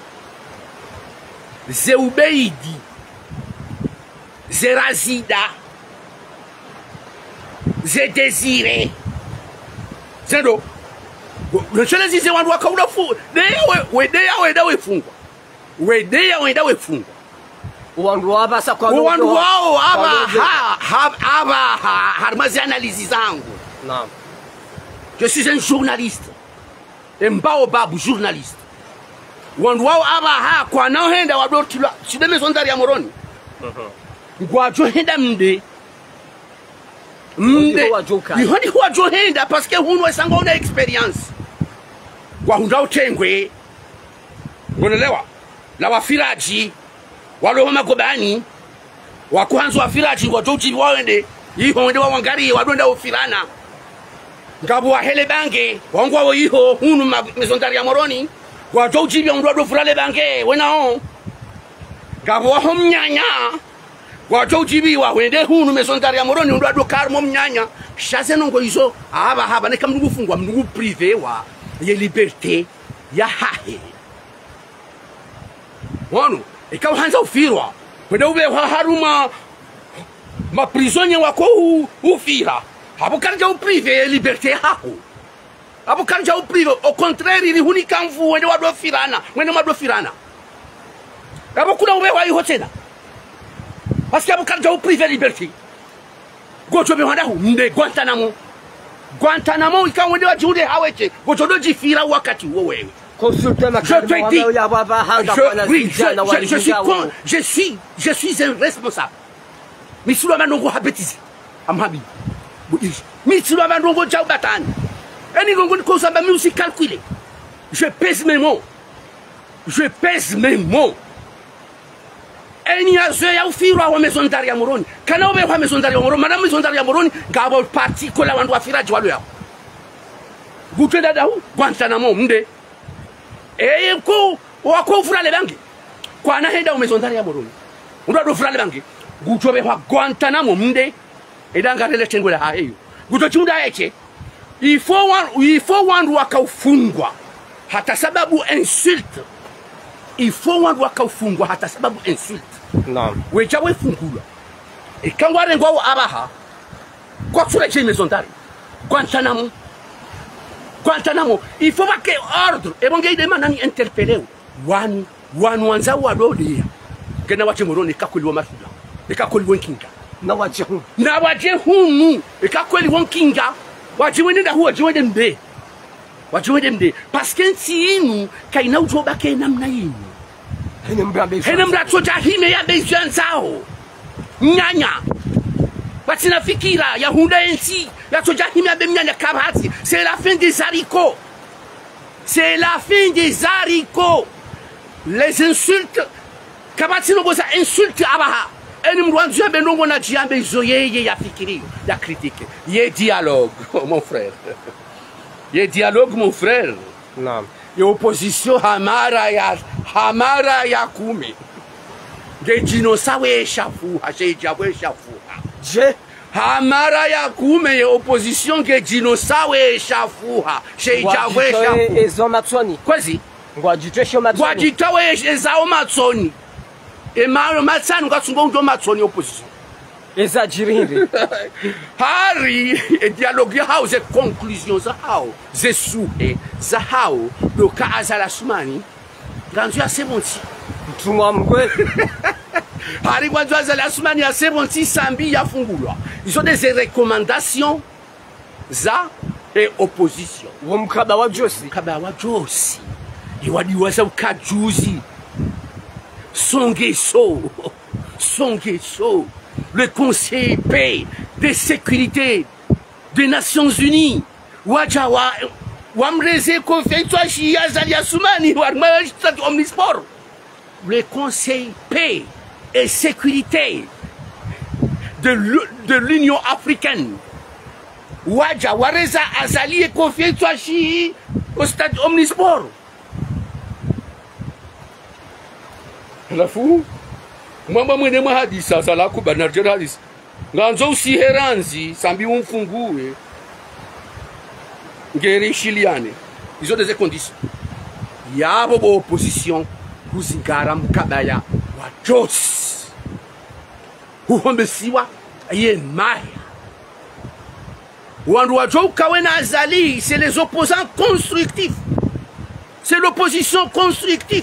ze ubeidi ze razida ze desire zendo nchele zize wandu wakaula fu deya we wenda wefungwa wedeya wenda wefungwa wandu waba sa kwa wandu wao aba ha aba harmazi analyse zangu naam je suis un journaliste embao babu journaliste wandu wao aba ha kwa nao henda wadotula side maison d'arrêt ya Moroni ngwa jo henda mde mde ihoni kwa jo henda parce que hunu esanga una experience kwa hunda utengwe unaelewa la wafiraji wale wa magobani wa kwanza wafiraji ngwa jo chibi waende iho ndio wangari wadonda ufirana ngabo wa hele bange wangwa wo iho hunu maison d'arrêt ya Moroni kwa jo chibi ndo do furale bange wenao ngabo wa homnyanya kwa jo chibi wa wende hunu maison d'arrêt ya Moroni ndo do karmo mnyanya shaze nongo izo aba haba ne kamnungu fungwa mnungu privé wa ye liberté ya hahe wanu ikawa hanza ufirwa kwenda ube haruma ma prisonnier wako ufira hapo kanja uprive ya liberté hapo hapo kanja uprive au contraire ili hunika mvu wende wado firana wende wado firana hapo kuna ube wa iho tena parce que hapo kanja uprive liberté gocho be wanda hu mde Guantanamo Guantanamo ikawa wende wajude haweche gocho doji fira wakati wo wewe consulter ma je te dis je, oui, je, je, je, suis con, je suis je suis un responsable misulu mandongo habetizi amhabi misulu mandongo jao batani eni gongo ko samba mi aussi calculer je pèse mes mots je pèse mes mots eni azo ya ufirwa wa maison d'arrêt ya Moroni kana obe wa maison d'arrêt ya Moroni madame maison d'arrêt ya Moroni ngabo parti ko la wandu afiraji walo yao gutenda dahu Guantanamo mde eye ko wako furale bangi kwa na henda maison d'arrêt ya Moroni ndo do furale bangi gutobe wa Guantanamo mde edanga lele tengwe ha hiyo guto chunda eche il faut wan il faut wandu wakaufungwa hata sababu insulte il faut wandu wakaufungwa hata sababu insulte naam wecha wefungulwa ikangware ngwa abaha kwa sura che maison d'arrêt Guantanamo Guantanamo il faut pas que ordre et bon gars demande ni interpeller wan wan wanza wadodia kena wache Moroni kakweli wa masuda ikakweli wonkinga na wache hu na wache hunu ikakweli wonkinga wache wende huwa jiwende mbe wache wende mbe parce que ntinu kaina ujoba ke namna yinu hene mrambe hene mratso jahime ya bejan zao nyanya batina fikira ya hunda ensi ya tojahime ya bemnyanya kabati c'est la fin des haricots c'est la fin des haricots les insultes kabati no boza insulte abaha eni mwanzu ya benongo na jiambe zoyeye ya fikiri ya critique ye dialogue oh, mon frère ye dialogue mon frère naam ye opposition hamara ya hamara ya kumi ngejino sawe shafu hashe jabwe shafu je hamara ya kume ye opposition ngejino sawe shafu she jabwe shafu ezo matsoni kwezi ngwa jitwesho matsoni ngwa jitawe ezao matsoni e maro matsani ngasungo ndo matsoni opposition eza jirinde hari e dialogue how ze conclusion za how ze suhe za how do ka azala sumani ganzu ya sebonti mtumwa mgwe hari ganzu azala sumani ya sebonti sambi ya fungulwa ils ont des recommandations za e opposition wo mkaba wa Josi mkaba wa Josi iwadiwaza ukajuzi Songeso, Songeso, le Conseil paix de sécurité des Nations Unies, Wajawa, Wamreze Kofeitwa Shia Zalia Soumani, Warmajistat Omnisport, le Conseil paix et sécurité de l'Union africaine, Wajawa Reza Azali et Kofeitwa Shia au stade Omnisport. La fou mama mwene mahadisa sala ku Bernard Hadis nganzo usiheranzi sambi umfungue ngeri chiliane ils ont des conditions yabo bo opposition kuzingara mkabaya wa Jos uhombesiwa ye maya wandu wa joka wena azali c'est les opposants constructifs c'est l'opposition constructive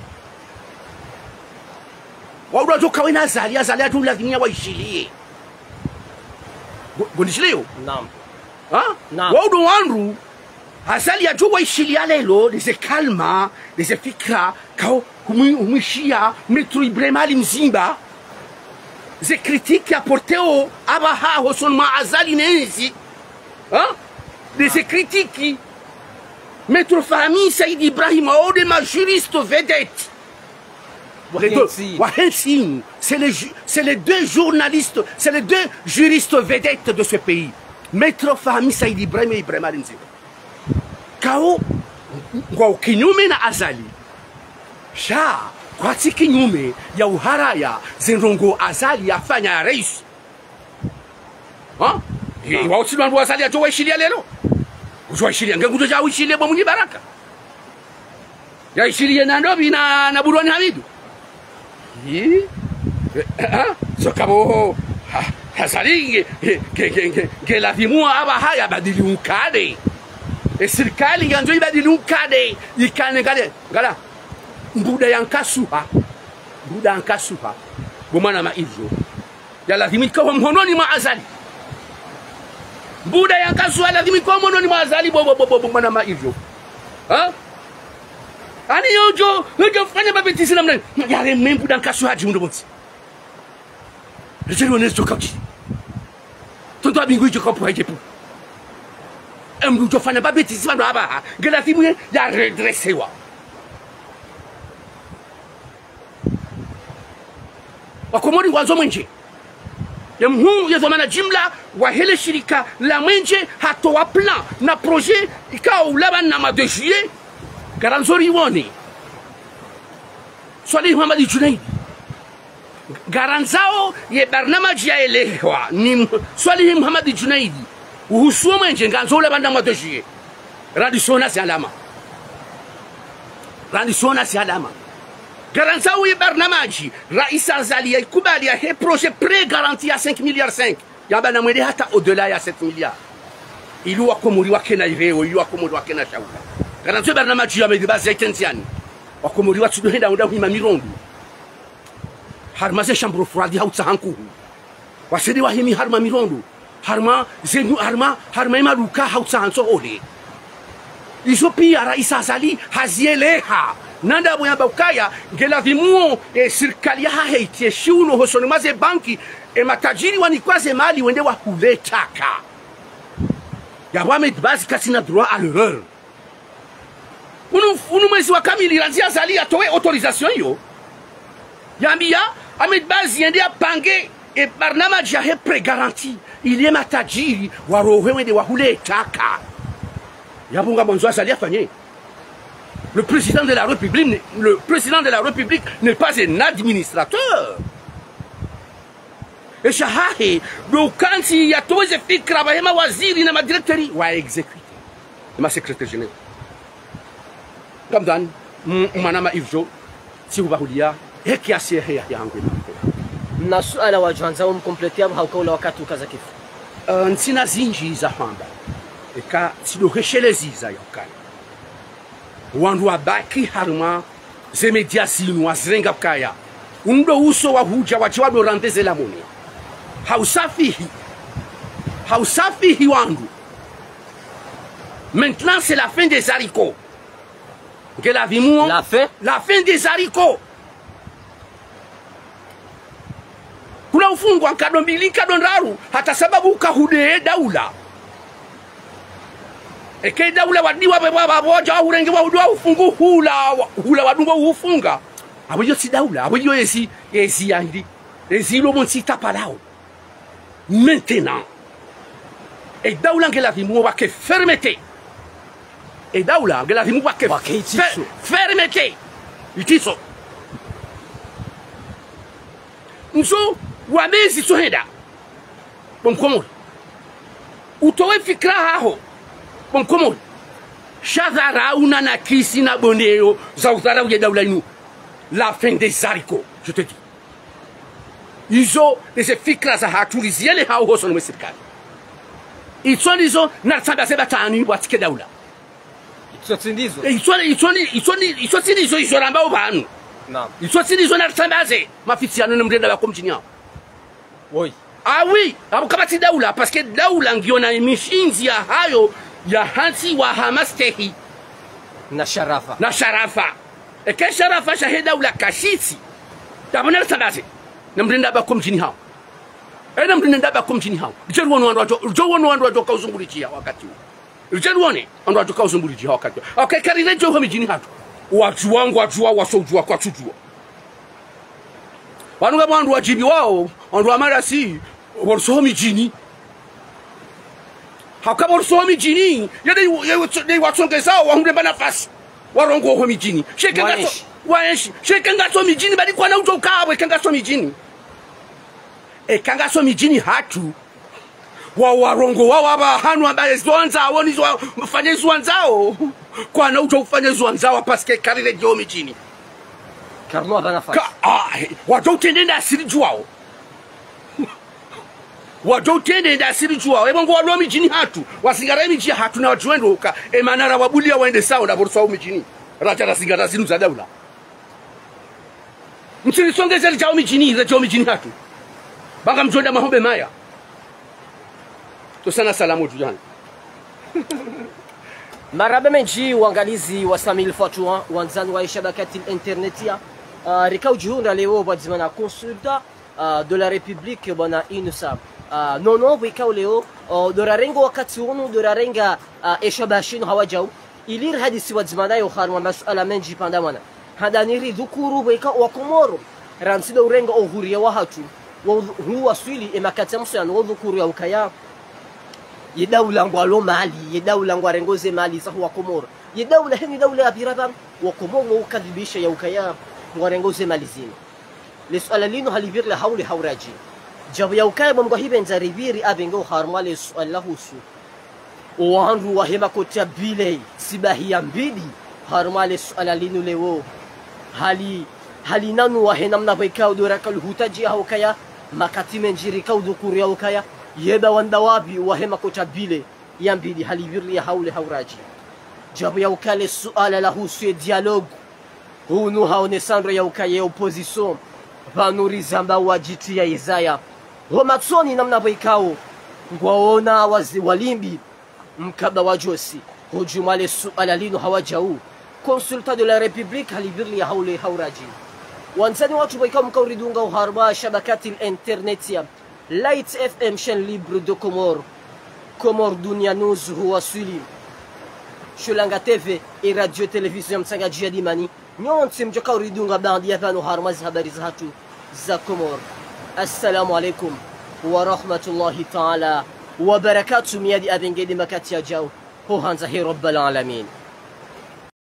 waudo joka wena azali azali atu lazimia waishilie gondishilie naam ha naam waudo wandu azali ajua ishilia lelo leze kalma leze fikra kao umishia metro Ibrahim Ali Mzimba ze kritiki aporteo abaha hoson ma azali nenzi hein leze kritiki metro Fahmi Saïd Ibrahim Aoud ma juriste vedette les deux c'est les c'est les deux journalistes c'est les deux juristes vedettes de ce pays Maître Fahmi Saïd Ibrahim et Ibrahim Ali Mzimba kao kwa kinyume na azali sha kwa kinyume ya uharaya zinrongo azali afanya rais ha wa usimandu azali atoa ishilia lelo ujua ishilia ngangudo ja ishilia bomu ni baraka ya ishilia na ndobi na na Burwani Hamidu hi so kabo azali ke ke ke la dimua aba haya badili unkade e serikali nganzo ibadili unkade ikane ngale ngala mbuda yankasuha mbuda yankasuha bomana maivyo ya lazima ikawa mkononi mwa azali mbuda yankasuha lazima ikawa mkononi mwa azali bobo bobo bomana maivyo ha ani yojo yojo fanya babetisi namna yale mbuda yankasuha jimundo bonsi rejelo nesto kauchi tonto abingu jo kapo hajepu emdu jo fanya babetisi bando aba ngelazimu ya redressewa wakomori wanzo mwenje ya mhungu ya zamana jimla wa hele shirika la mwenje hatoa plan na projet ikao ulaba na ma deux juillet garanzori woni Swalih Muhammad Junaidi garanzao ye barnamaji ya elewa ni Swalih Muhammad Junaidi uhusuo mwenje nganzo ulaba na ma deux juillet radisona si alama radisona si alama garanzao ye barnamaji rais azali yakubali ya he projet pré-garanti à cinq milliards cinq yabana mwede hata au-delà ya sept milliards ilu wakomuri wakena ireo ilu wakomuri wakena shaula garanzao barnamaji ya mede base tensiani wakomuri watsudo henda unda hima mirondu harma ze chambre froide hautsa hanku wasedi wahimi harma mirondu harma zenu harma harma imaruka hautsa hanso ole iso pia rais azali hazieleha nanda buyamba ukaya ngela vimuo e serikali ya Haiti shiuno hosoni maze banki e matajiri wanikwaze mali wende wa kuletaka ya Mohamed Bazi kasina droit à l'erreur unu unu mwezi wa kamili ranzia zali atoe autorisation yo yambia Ahmed Bazi yende apange e barnamaji ya he pre-garanti ili matajiri warohe wende wa kuletaka yabunga mwanzo azali afanye. Le président de la République, le président de la République n'est pas un administrateur. Et shahahi, donc quand il y a tous les filles qui travaillent, ma waziri na ma directrice, wa exécuter. Ma secrétaire générale. Comme dans, manama Ivjo, si vous voulez, et qui a serré à Yangue. Nasu ala wajanza umkompletia haukaula wakati ukazakifu. Nsina zinji za hamba. Eka sido reshelezi za yokana. Wandu wabaki haruma ze media sinu wazirenga kaya undo uso wa huja wachiwa do randeze la moni hausafihi hausafihi wandu maintenant c'est la fin des haricots que la vimou la fin la fin des haricots kuna ufungwa kadombili kadondaru hata sababu kahude daula eke daula wadiwa baba boja urenge wa udwa ufungu hula hula wadumba ufunga abo yo si daula abo yo esi esi yandi esi lo mon sita palao maintenant et daula ngela vimu wa ke fermeté et daula ngela vimu wa ke fermeté itiso nso wa mezi soheda bon komo utowe fikra haho bon comment Chazara una na kisi na boneo zauzara uye daula inu la fin des haricots je te dis izo les fikra za hatulizie le hao hoso no serikali itso ndizo na tsamba seba tani watike daula itso tsindizo itso itso itso itso tsindizo izo ramba ubanu naam itso tsindizo na tsamba ze mafitiano ne mrenda bako mchinyao oui ah oui abo kabati daula parce que daula ngiona mishinzi ya hayo ya hansi wa hamastehi na sharafa na sharafa eke sharafa shahida ula kashisi tabona sabase na mrinda ba kumjini hao ena mrinda ba kumjini hao jeruone wandu wato jeruone wandu wato kauzungulichia wakati huo jeruone wandu wato kauzungulichia wakati huo okay karine jo homijini hatu watu wangu watu wao wasojua kwa tujua wanunga wandu wajibi wao wandu amara si warsomi jini hakaba warsomi jini yade yade watsongeza wahunde banafasi warongo ho mijini shekanga so waeshi shekanga so mijini bali kwa na utokawe kanga so mijini e kanga so mijini hatu wa warongo wa waba hanu ambaye zonza woni zo mfanye zwanzao kwa na utofanye zwanzao paske karire jo mijini karno banafasi ah watotende na asiri juao watotende na asiri juao ebongo walo mijini hatu wasingara miji hatu na watu wendo ka emanara wabulia waende sawa na borso mijini racha na singara sinu za daula mtini songeza jao mijini za jao mijini hatu banga mjonda mahombe maya to sana salamu tujana maraba menji uangalizi wa Samil Fatwa wanzani wa shabakati internetia uh, rikao juhunda leo badzimana consulta uh, de la République bana inusa uh, nono wikao leo uh, dorarengo wakati unu dorarenga uh, eshabashinu hawajau ilir hadisi wadzimana yo kharwa masala menji pandamana hadaniri dhukuru wikao wa Komoro ransido urenga ohuria wa hatu hu waswili emakati msana wa dhukuru ya ukaya yedaula ngwalo mali yedaula ngwarengoze mali sahu wa Komoro yedaula heni daula abiraba wa Komoro ukadhibisha ya ukaya ngwarengoze mali zino liswala lino halibir la hawli hawraji jabu ya ukaya bomgo hibenza ribiri abengo harmale swala husu wanru wa hema kotia bile sibahi ya mbidi harmale swala lino lewo hali hali nanu wa hena mna baikao dorakal hutaji ya ukaya makati menjiri kaudhukuru ya ukaya yeba wandawabi wahema kocha bile yambidi halibiri ya haule hauraji jabu ya ukale suala la husu dialogue hunu haone sandro ya ukaye opposition vanuri zamba wajiti ya Isaya homatsoni namna baikao ngwaona wazi walimbi mkaba wajosi hujumale suala lino hawajau consulta de la République halibiri ya haule hauraji wansani watu baikao mkauridunga uharba shabakati internetia Light F M, chaîne libre de Comore. Comore Dunia News huwa swili. Shulanga T V et radio télévision msanga jadimani. Nyonsi mjoka uridunga bandi ya pano harmazi habari za hatu za Comore. Assalamu alaikum wa rahmatullahi ta'ala wa barakatuh miyadi abengedi makati ya jau. Ho hanza hi rabbal alamin.